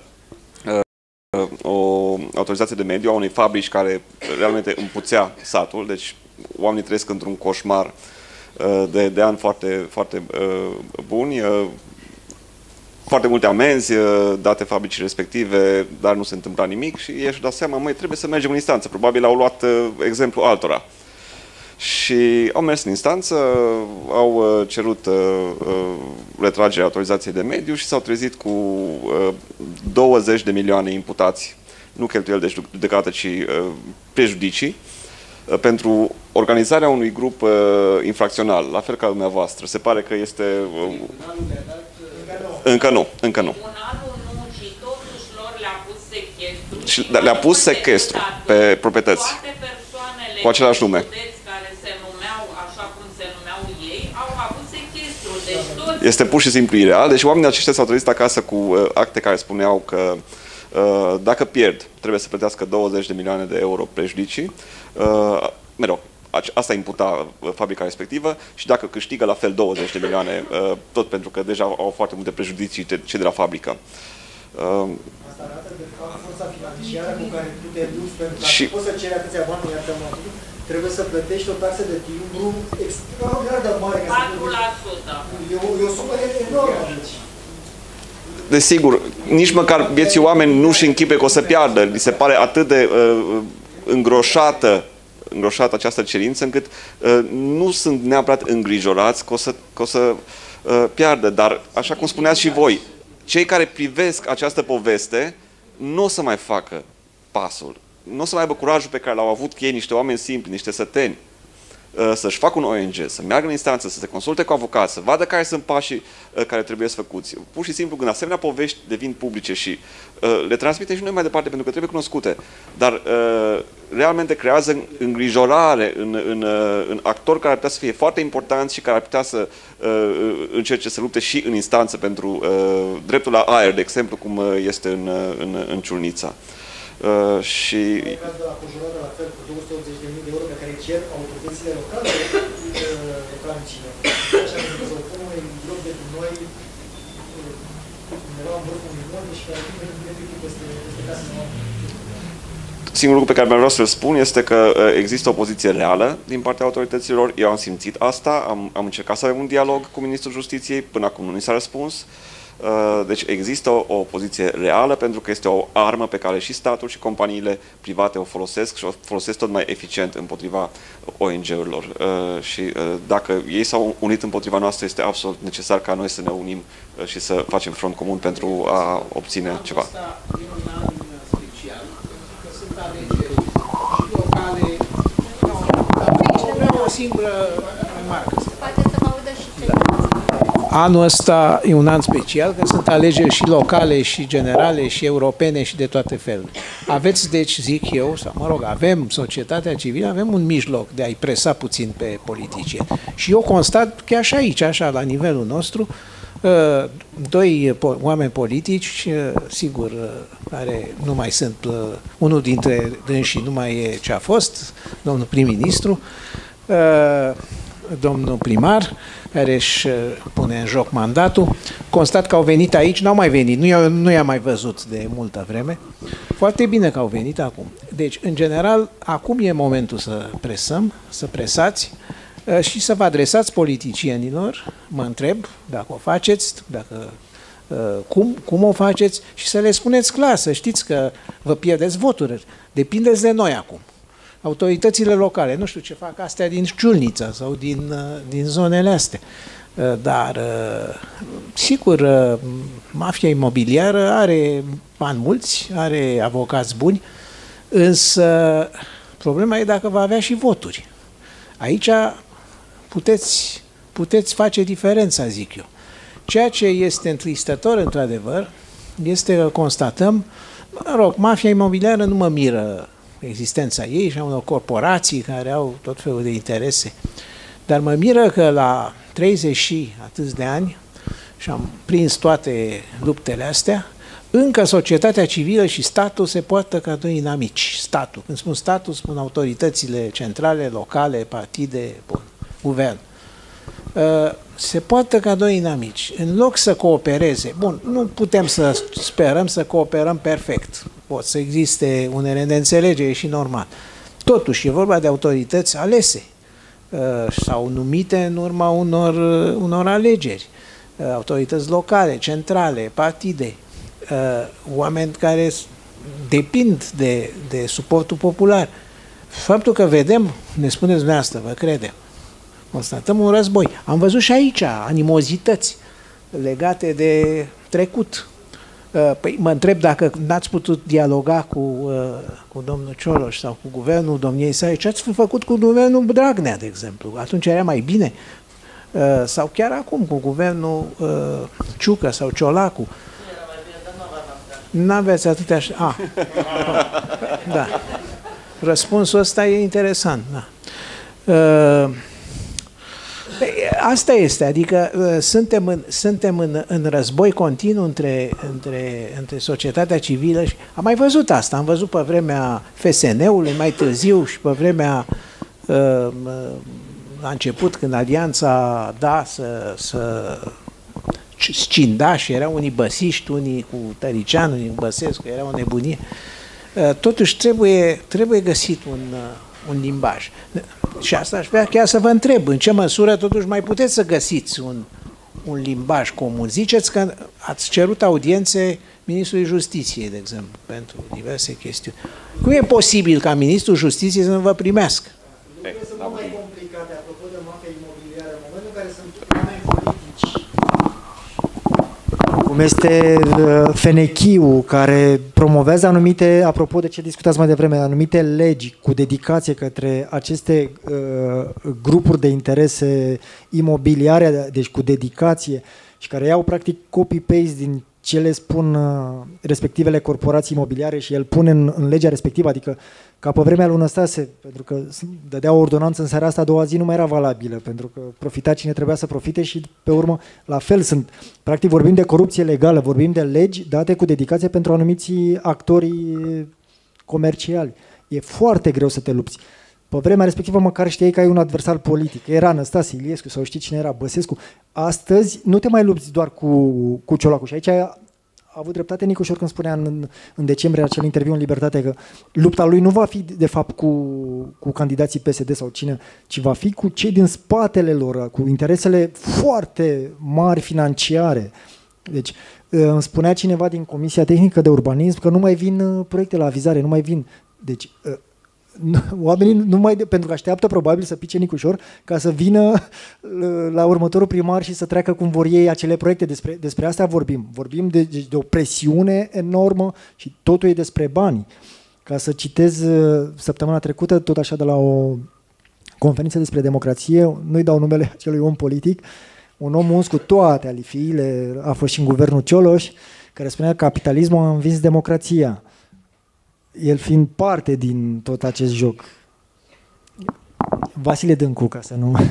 o autorizație de mediu a unei fabrici care realmente împuțea satul, deci oamenii trăiesc într-un coșmar de, de ani foarte, foarte buni, foarte multe amenzi date fabricii respective, dar nu se întâmpla nimic și ei își dau seama, măi, trebuie să mergem în instanță. Probabil au luat exemplu altora. Și au mers în instanță, au cerut retragerea autorizației de mediu și s-au trezit cu douăzeci de milioane imputați, nu cheltuieli de judecată, ci prejudicii, pentru organizarea unui grup infracțional, la fel ca dumneavoastră. Se pare că este... Încă nu, încă nu. Și le-a pus sechestru pe proprietăți cu același nume. Este pur și simplu ireal. Deci oamenii aceștia s-au trezit acasă cu uh, acte care spuneau că uh, dacă pierd, trebuie să plătească douăzeci de milioane de euro prejudicii. Uh, mereu, asta imputa uh, fabrica respectivă și dacă câștigă la fel douăzeci de milioane, uh, tot pentru că deja au foarte multe prejudicii cei de la fabrică. Uh, Asta arată de fapt forța financiară cu care tu te duci, pentru că și... poți să ceri atâția bani, iată, trebuie să plătești o taxă de timbru extraordinar de mare. patru la sută. E o, e o sumă enormă. Desigur, nici măcar vieții oameni nu-și închipe că o să piardă. Li se pare atât de uh, îngroșată, îngroșată această cerință, încât uh, nu sunt neapărat îngrijorați că o să, că o să uh, piardă. Dar, așa cum spuneați și voi, cei care privesc această poveste nu o să mai facă pasul. Nu o să mai aibă curajul pe care l-au avut ei niște oameni simpli, niște săteni, să-și facă un O N G, să meargă în instanță, să se consulte cu avocați, să vadă care sunt pașii care trebuie să făcuți. Pur și simplu, când asemenea povești devin publice și le transmitem și noi mai departe, pentru că trebuie cunoscute, dar realmente creează îngrijorare în, în, în actori care ar putea să fie foarte importanți și care ar putea să încerce să lupte și în instanță pentru dreptul la aer, de exemplu, cum este în, în, în Ciulnița. Uh, și... În cazul de la conjurare, la fel, cu două sute optzeci de mii de euro pe care cer autoritățile locale, locale în Cine. Așa că să o punem în loc de noi, undeva în vârful unui și care nu efectiv peste casă sau... Singurul lucru pe care vreau să-l spun este că există o poziție reală din partea autorităților. Eu am simțit asta, am, am încercat să avem un dialog cu Ministrul Justiției, până acum nu ni s-a răspuns. Deci există o, o poziție reală pentru că este o armă pe care și statul și companiile private o folosesc și o folosesc tot mai eficient împotriva O N G-urilor. Și dacă ei s-au unit împotriva noastră, este absolut necesar ca noi să ne unim și să facem front comun pentru a obține ceva. Asta e un an special, că sunt alegeri și locale. Vreau o singură remarcă. Poate să mă audă și ceilalți. Anul ăsta e un an special, că sunt alegeri și locale, și generale, și europene, și de toate felurile. Aveți, deci, zic eu, sau mă rog, avem societatea civilă, avem un mijloc de a-i presa puțin pe politicieni. Și eu constat chiar și aici, așa, la nivelul nostru, doi oameni politici, sigur, care nu mai sunt, unul dintre dânsii nu mai e ce a fost, domnul prim-ministru, domnul primar, care își pune în joc mandatul. Constat că au venit aici, n-au mai venit, nu i-am nu i-am mai văzut de multă vreme. Foarte bine că au venit acum. Deci, în general, acum e momentul să presăm, să presați și să vă adresați politicienilor, mă întreb dacă o faceți, dacă, cum, cum o faceți și să le spuneți clar, să știți că vă pierdeți voturi. Depindeți de noi acum. Autoritățile locale, nu știu ce fac astea din Șciulnița sau din, din zonele astea. Dar, sigur, mafia imobiliară are bani mulți, are avocați buni, însă problema e dacă va avea și voturi. Aici puteți, puteți face diferența, zic eu. Ceea ce este întristător, într-adevăr, este că constatăm, mă rog, mafia imobiliară nu mă miră existența ei și a unor corporații care au tot felul de interese. Dar mă miră că la treizeci și atâți de ani, și am prins toate luptele astea, încă societatea civilă și statul se poartă ca doi inamici. Statul. Când spun statul, spun autoritățile centrale, locale, partide, bun, guvern. Se poartă ca doi inamici. În loc să coopereze, bun, nu putem să sperăm să cooperăm perfect. Pot să existe unele neînțelegeri și normal. Totuși, e vorba de autorități alese sau numite în urma unor, unor alegeri. Autorități locale, centrale, partide, oameni care depind de, de suportul popular. Faptul că vedem, ne spuneți dumneavoastră, vă credem, constatăm un război. Am văzut și aici animozități legate de trecut. Păi mă întreb dacă n-ați putut dialoga cu, cu domnul Cioloș sau cu guvernul domniei sale, ce ați făcut cu guvernul Dragnea, de exemplu? Atunci era mai bine? Sau chiar acum cu guvernul Ciucă sau Ciolacu? N-aveți atâtea... Ah, da. Răspunsul ăsta e interesant. Da. Asta este, adică suntem în, suntem în, în război continuu între, între, între societatea civilă și... Am mai văzut asta, am văzut pe vremea F S N-ului mai târziu și pe vremea la început când Alianța da să, să scinda și erau unii băsiști, unii cu Tăricianu, unii cu Băsescu, era o nebunie. Totuși trebuie, trebuie găsit un, un limbaj. Și asta aș vrea chiar să vă întreb, în ce măsură totuși mai puteți să găsiți un, un limbaj comun. Ziceți că ați cerut audiențe Ministrului Justiției, de exemplu, pentru diverse chestiuni. Cum e posibil ca Ministrul Justiției să nu vă primească? Lucrurile sunt mult mai complicate, apropo de mafia imobiliară, în momentul în care sunt oameni politici, cum este F N C-ul, care promovează anumite, apropo de ce discutați mai devreme, anumite legi cu dedicație către aceste uh, grupuri de interese imobiliare, deci cu dedicație, și care iau practic copy-paste din ce le spun uh, respectivele corporații imobiliare și el pune în, în legea respectivă, adică ca pe vremea lui Năstase, pentru că dădea o ordonanță în seara asta, a doua zi nu mai era valabilă, pentru că profita cine trebuia să profite și pe urmă la fel sunt. Practic vorbim de corupție legală, vorbim de legi date cu dedicație pentru anumiți actori comerciali. E foarte greu să te lupți. Pe vremea respectivă măcar știai că ai un adversar politic. Era Năstase Iliescu sau știi cine era, Băsescu. Astăzi nu te mai lupți doar cu, cu Ciolacu. Și aici a avut dreptate Nicușor când spunea în, în decembrie acel interviu în Libertate că lupta lui nu va fi de fapt cu, cu candidații P S D sau cine, ci va fi cu cei din spatele lor, cu interesele foarte mari financiare. Deci îmi spunea cineva din Comisia Tehnică de Urbanism că nu mai vin proiecte la avizare, nu mai vin. Deci oamenii nu mai, de, pentru că așteaptă probabil să pice Nicușor ca să vină la următorul primar și să treacă cum vor ei acele proiecte. Despre, despre asta vorbim. Vorbim de, de o presiune enormă și totul e despre bani. Ca să citez săptămâna trecută, tot așa de la o conferință despre democrație, nu-i dau numele acelui om politic, un om uns cu toate alifiile, a fost și în guvernul Cioloș, care spunea că capitalismul a învins democrația. El fiind parte din tot acest joc. Vasile Dâncu, ca să nu...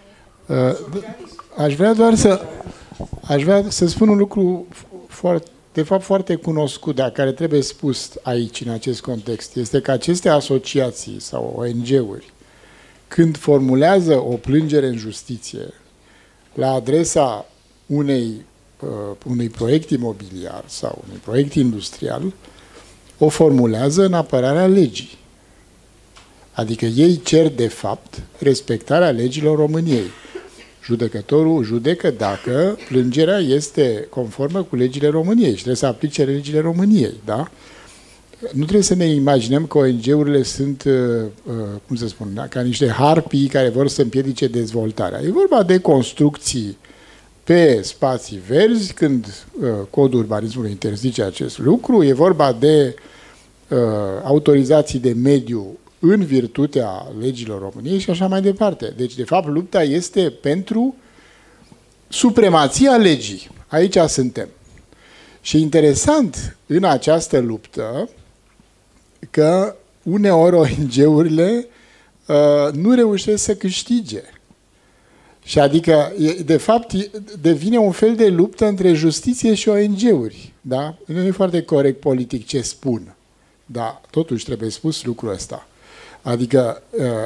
Aș vrea doar să aș vrea să spun un lucru foarte de fapt foarte cunoscut, dar care trebuie spus aici, în acest context, este că aceste asociații sau O N G-uri, când formulează o plângere în justiție la adresa unei, uh, unui proiect imobiliar sau unui proiect industrial, o formulează în apărarea legii. Adică ei cer, de fapt, respectarea legilor României. Judecătorul judecă dacă plângerea este conformă cu legile României și trebuie să aplice legile României, da? Nu trebuie să ne imaginăm că O N G-urile sunt, cum să spun, da? Ca niște harpii care vor să împiedice dezvoltarea. E vorba de construcții pe spații verzi, când codul urbanismului interzice acest lucru, e vorba de autorizații de mediu în virtutea legilor României și așa mai departe. Deci, de fapt, lupta este pentru supremația legii. Aici suntem. Și interesant în această luptă că uneori O N G-urile uh, nu reușesc să câștige. Și adică, de fapt, devine un fel de luptă între justiție și O N G-uri. Da? Nu e foarte corect politic ce spun. Dar totuși trebuie spus lucrul ăsta. Adică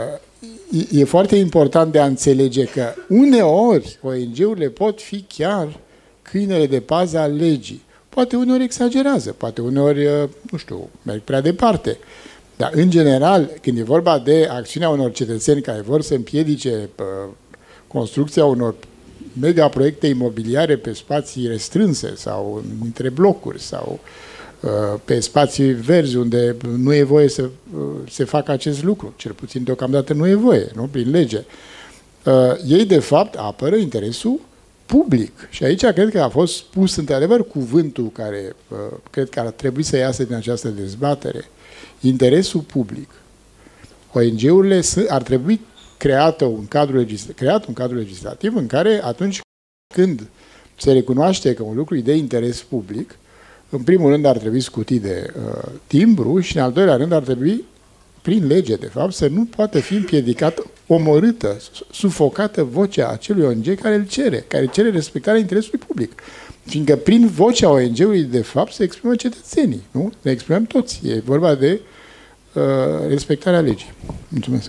e foarte important de a înțelege că uneori O N G-urile pot fi chiar câinele de pază al legii. Poate uneori exagerează, poate uneori, nu știu, merg prea departe. Dar, în general, când e vorba de acțiunea unor cetățeni care vor să împiedice construcția unor mega proiecte imobiliare pe spații restrânse sau între blocuri sau pe spații verzi unde nu e voie să se facă acest lucru, cel puțin deocamdată nu e voie, nu? Prin lege. Ei, de fapt, apără interesul public. Și aici cred că a fost spus, într-adevăr, cuvântul care cred că ar trebui să iasă din această dezbatere. Interesul public. O N G-urile ar trebui creată un cadru legislativ, creat un cadru legislativ în care, atunci când se recunoaște că un lucru e de interes public, în primul rând ar trebui scutit de uh, timbru și în al doilea rând ar trebui, prin lege de fapt, să nu poată fi împiedicată, omorâtă, sufocată vocea acelui O N G care îl cere, care cere respectarea interesului public. Fiindcă prin vocea O N G-ului de fapt se exprimă cetățenii, nu? Ne exprimăm toți. E vorba de uh, respectarea legii. Mulțumesc.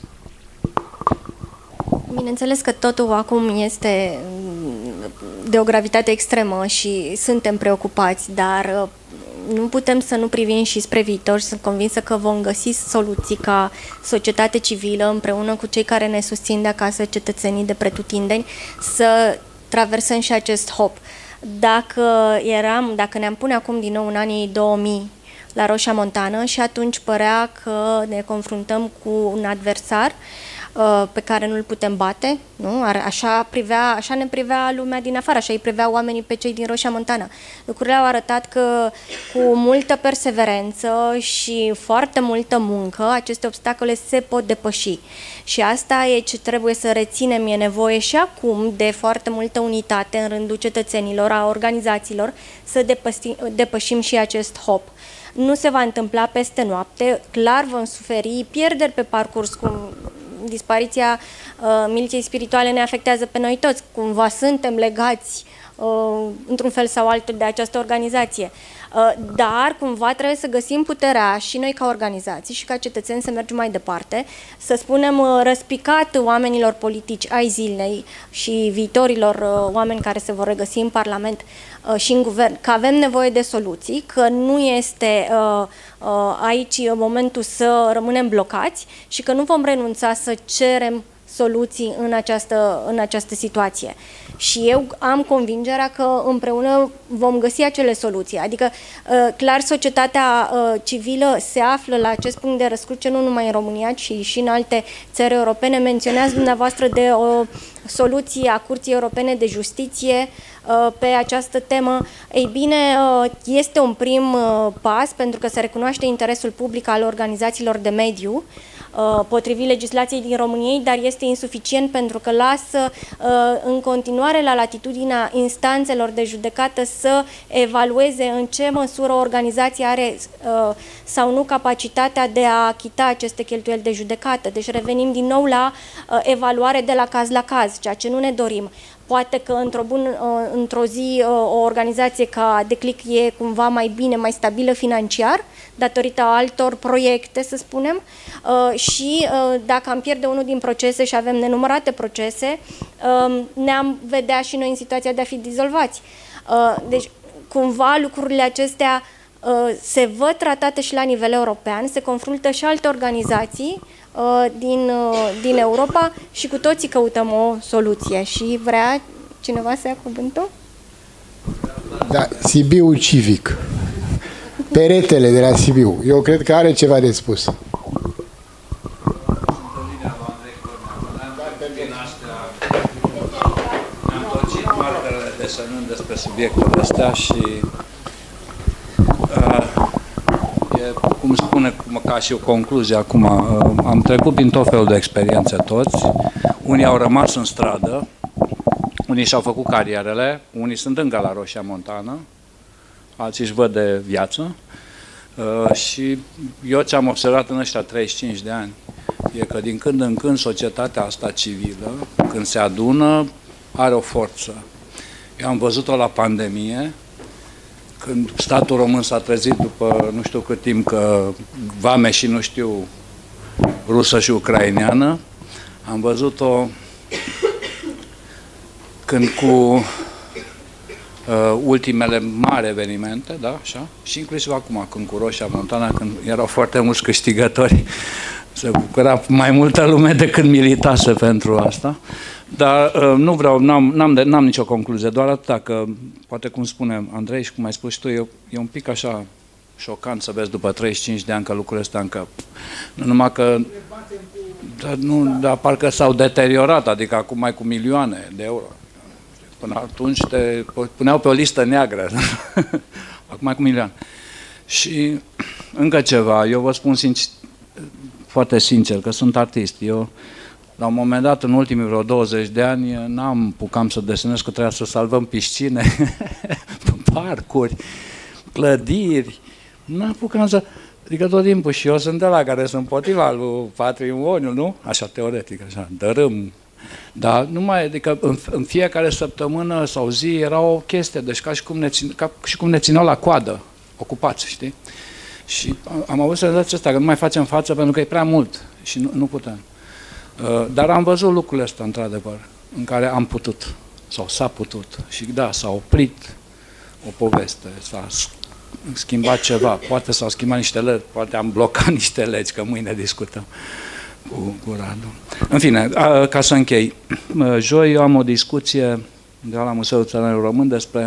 Bineînțeles că totul acum este de o gravitate extremă și suntem preocupați, dar nu putem să nu privim și spre viitor și sunt convinsă că vom găsi soluții ca societate civilă împreună cu cei care ne susțin de acasă, cetățenii de pretutindeni, să traversăm și acest hop. Dacă eram, dacă ne-am pune acum din nou în anii două mii la Roșia Montană și atunci părea că ne confruntăm cu un adversar pe care nu-l putem bate, nu? Așa, privea, așa ne privea lumea din afară, așa îi priveau oamenii pe cei din Roșia Montană. Lucrurile au arătat că cu multă perseverență și foarte multă muncă, aceste obstacole se pot depăși. Și asta e ce trebuie să reținem, e nevoie și acum de foarte multă unitate în rândul cetățenilor, a organizațiilor, să depășim, depășim și acest hop. Nu se va întâmpla peste noapte, clar vom suferi pierderi pe parcurs, cum dispariția uh, miliției spirituale ne afectează pe noi toți, cumva suntem legați uh, într-un fel sau altul de această organizație. Uh, dar cumva trebuie să găsim puterea și noi ca organizații și ca cetățeni să mergem mai departe, să spunem uh, răspicat oamenilor politici ai zilei și viitorilor uh, oameni care se vor regăsi în Parlament uh, și în guvern, că avem nevoie de soluții, că nu este uh, uh, aici momentul să rămânem blocați și că nu vom renunța să cerem soluții în această, în această situație. Și eu am convingerea că împreună vom găsi acele soluții. Adică, clar, societatea civilă se află la acest punct de răscruce nu numai în România, ci și în alte țări europene. Menționează dumneavoastră de o soluție a Curții Europene de Justiție pe această temă. Ei bine, este un prim pas pentru că se recunoaște interesul public al organizațiilor de mediu potrivit legislației din România, dar este insuficient pentru că lasă în continuare la latitudinea instanțelor de judecată să evalueze în ce măsură o organizație are sau nu capacitatea de a achita aceste cheltuieli de judecată. Deci revenim din nou la evaluare de la caz la caz, ceea ce nu ne dorim. Poate că într-o, bun, într-o zi o organizație ca Declic e cumva mai bine, mai stabilă financiar, datorită altor proiecte, să spunem, și dacă am pierde unul din procese și avem nenumărate procese, ne-am vedea și noi în situația de a fi dizolvați. Deci, cumva, lucrurile acestea se văd tratate și la nivel european, se confruntă și alte organizații din, din Europa și cu toții căutăm o soluție. Și vrea cineva să ia cuvântul? Da, Sibiu Civic. Peretele de la Sibiu. Eu cred că are ceva de spus. Am tocit markerele desenând despre subiectul ăsta și uh, e, cum spune, cum, ca și o concluzie acum, uh, am trecut prin tot felul de experiențe toți, unii au rămas în stradă, unii și-au făcut carierele, unii sunt încă la Roșia Montană, alții își văd de viață. Uh, și eu ce am observat în ăștia treizeci și cinci de ani e că din când în când societatea asta civilă, când se adună, are o forță. Eu am văzut-o la pandemie, când statul român s-a trezit după nu știu cât timp că vame și nu știu rusă și ucraineană. Am văzut-o când cu Uh, ultimele mari evenimente, da, așa, și inclusiv acum, când cu Roșia Montana, când erau foarte mulți câștigători, se bucura mai multă lume decât militase pentru asta, dar uh, nu vreau, n-am nicio concluzie, doar atâta că, poate cum spune Andrei și cum ai spus și tu, e, e un pic așa șocant să vezi după treizeci și cinci de ani că lucrurile astea încă, nu numai că, dar, nu, dar parcă s-au deteriorat, adică acum mai cu milioane de euro. Până atunci te puneau pe o listă neagră, acum cu milioane. Și încă ceva, eu vă spun sincer, foarte sincer că sunt artist. Eu, la un moment dat, în ultimii vreo douăzeci de ani, n-am pucam să desenez, că trebuia să salvăm piscine, parcuri, clădiri. N-am pucam să... Adică tot timpul și eu sunt de la care sunt împotriva lui patrimoniul, nu? Așa, teoretic, așa, dărâm. Dar numai, adică în, în fiecare săptămână sau zi era o chestie, deci ca și cum ne, ține, ca și cum ne țineau la coadă, ocupați, știi? Și am avut senzația asta, că nu mai facem față pentru că e prea mult și nu, nu putem. Uh, dar am văzut lucrurile astea, într-adevăr, în care am putut, sau s-a putut. Și da, s-a oprit o poveste, s-a schimbat ceva, poate s-au schimbat niște legi, poate am blocat niște legi, că mâine discutăm cu, cu Radu. În fine, a, ca să închei, joi eu am o discuție de la Muzeul Țăranului Român despre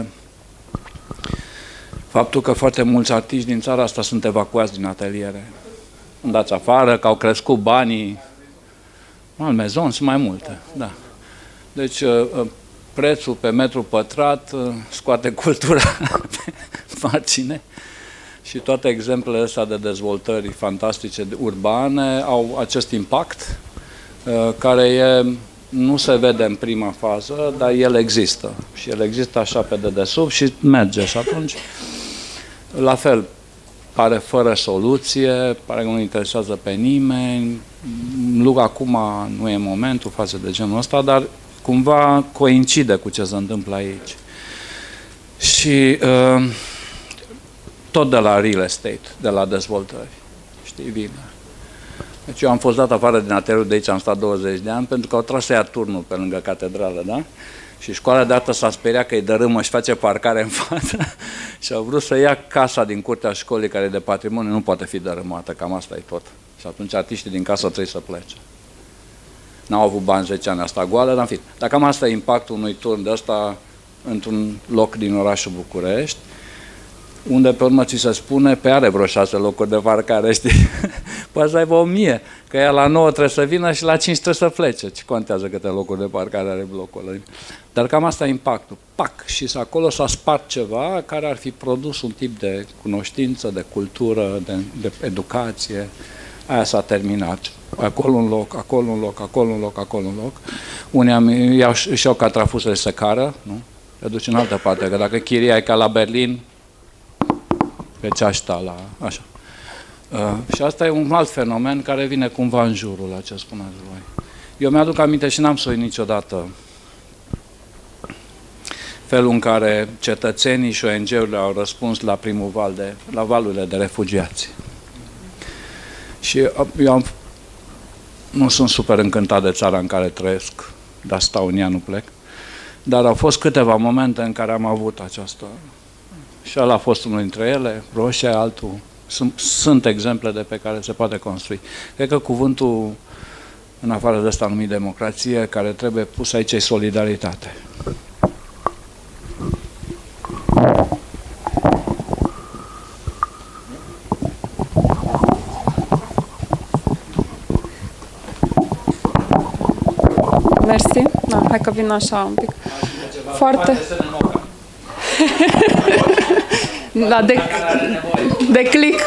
faptul că foarte mulți artiști din țara asta sunt evacuați din ateliere. Dați afară, că au crescut banii, Malmezon, sunt mai multe, da. Deci prețul pe metru pătrat scoate cultura pe margine. Și toate exemplele astea de dezvoltări fantastice urbane au acest impact care e, nu se vede în prima fază, dar el există. Și el există așa pe dedesubt și merge. Și atunci, la fel, pare fără soluție, pare că nu interesează pe nimeni. Lucru acum nu e momentul față de genul ăsta, dar cumva coincide cu ce se întâmplă aici. Și... Uh, tot de la real estate, de la dezvoltări. Știi bine. Deci eu am fost dat afară din atelierul de aici, am stat douăzeci de ani, pentru că au tras să ia turnul pe lângă catedrală, da? Și școala de artă s-a speriat că îi dărâmă și face parcare în față și au vrut să ia casa din curtea școlii, care e de patrimoniu, nu poate fi dărâmată, cam asta e tot. Și atunci artiștii din casă trebuie să plece. N-au avut bani zece ani, asta goală, dar în fine. Dar cam asta e impactul unui turn de ăsta într-un loc din orașul București, unde pe urmă ți se spune, pe are vreo șase locuri de parcare, știi? Poate să aibă o mie, că ea la nouă trebuie să vină și la cinci trebuie să plece. Ce contează câte locuri de parcare are blocul ăla? Dar cam asta e impactul. Pac! Și acolo s-a spart ceva care ar fi produs un tip de cunoștință, de cultură, de, de educație, aia s-a terminat. Acolo un loc, acolo un loc, acolo un loc, acolo un loc. Unii am, iau, își iau catrafusele să cară, nu? Le duci în altă parte, că dacă chiria e ca la Berlin, pe ceașta la... așa. Uh, și asta e un alt fenomen care vine cumva în jurul la ce spuneți voi. Eu mi-aduc aminte și n-am să uit niciodată felul în care cetățenii și O N G-urile au răspuns la primul val de, la valurile de refugiați. Și eu am, nu sunt super încântat de țara în care trăiesc, dar stau în ea, nu plec, dar au fost câteva momente în care am avut această... Și ăla a fost unul dintre ele, Roșia, altul. Sunt, sunt exemple de pe care se poate construi. Cred că cuvântul, în afară de ăsta numit democrație, care trebuie pus aici e solidaritate. Mersi. Da, hai că vin așa un pic. Foarte... Da, de, de click.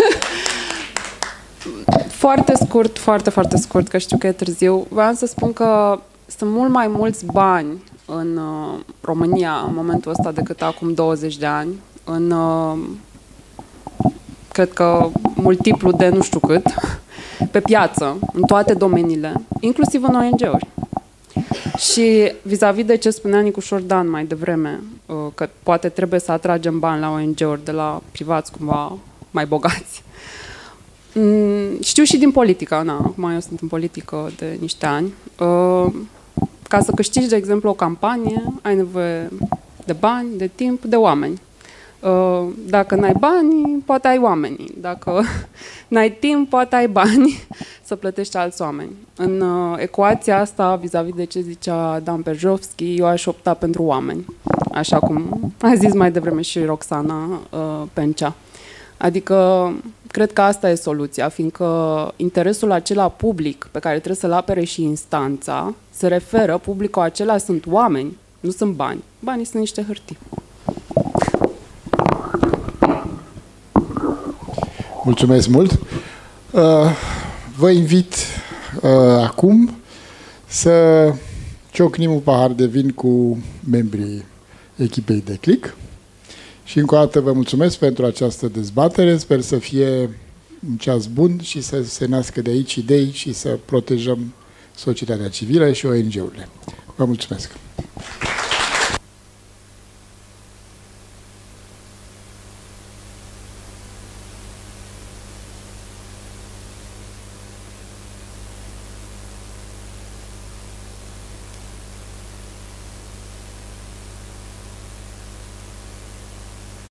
Foarte scurt, foarte, foarte scurt, că știu că e târziu. Vreau să spun că sunt mult mai mulți bani în uh, România în momentul ăsta decât acum douăzeci de ani. În, uh, cred că, multiplu de nu știu cât, pe piață, în toate domeniile, inclusiv în O N G-uri. Și vis-a-vis de ce spunea Nicu Șordan mai devreme, că poate trebuie să atragem bani la O N G-uri de la privați cumva mai bogați. Știu și din politică, na, acum eu sunt în politică de niște ani. Ca să câștigi, de exemplu, o campanie, ai nevoie de bani, de timp, de oameni. Dacă n-ai bani, poate ai oamenii. Dacă n-ai timp, poate ai bani să plătești alți oameni. În uh, ecuația asta, vis-a-vis de ce zicea Dan Perjovski, eu aș opta pentru oameni. Așa cum a zis mai devreme și Roxana uh, Pencea. Adică, cred că asta e soluția, fiindcă interesul acela public pe care trebuie să-l apere și instanța se referă, publicul acela sunt oameni, nu sunt bani. Banii sunt niște hârtii. Mulțumesc mult! Uh, vă invit uh, acum să ciocnim un pahar de vin cu membrii echipei de Click și încă o dată vă mulțumesc pentru această dezbatere. Sper să fie un ceas bun și să se nască de aici idei și să protejăm societatea civilă și O N G-urile. Vă mulțumesc!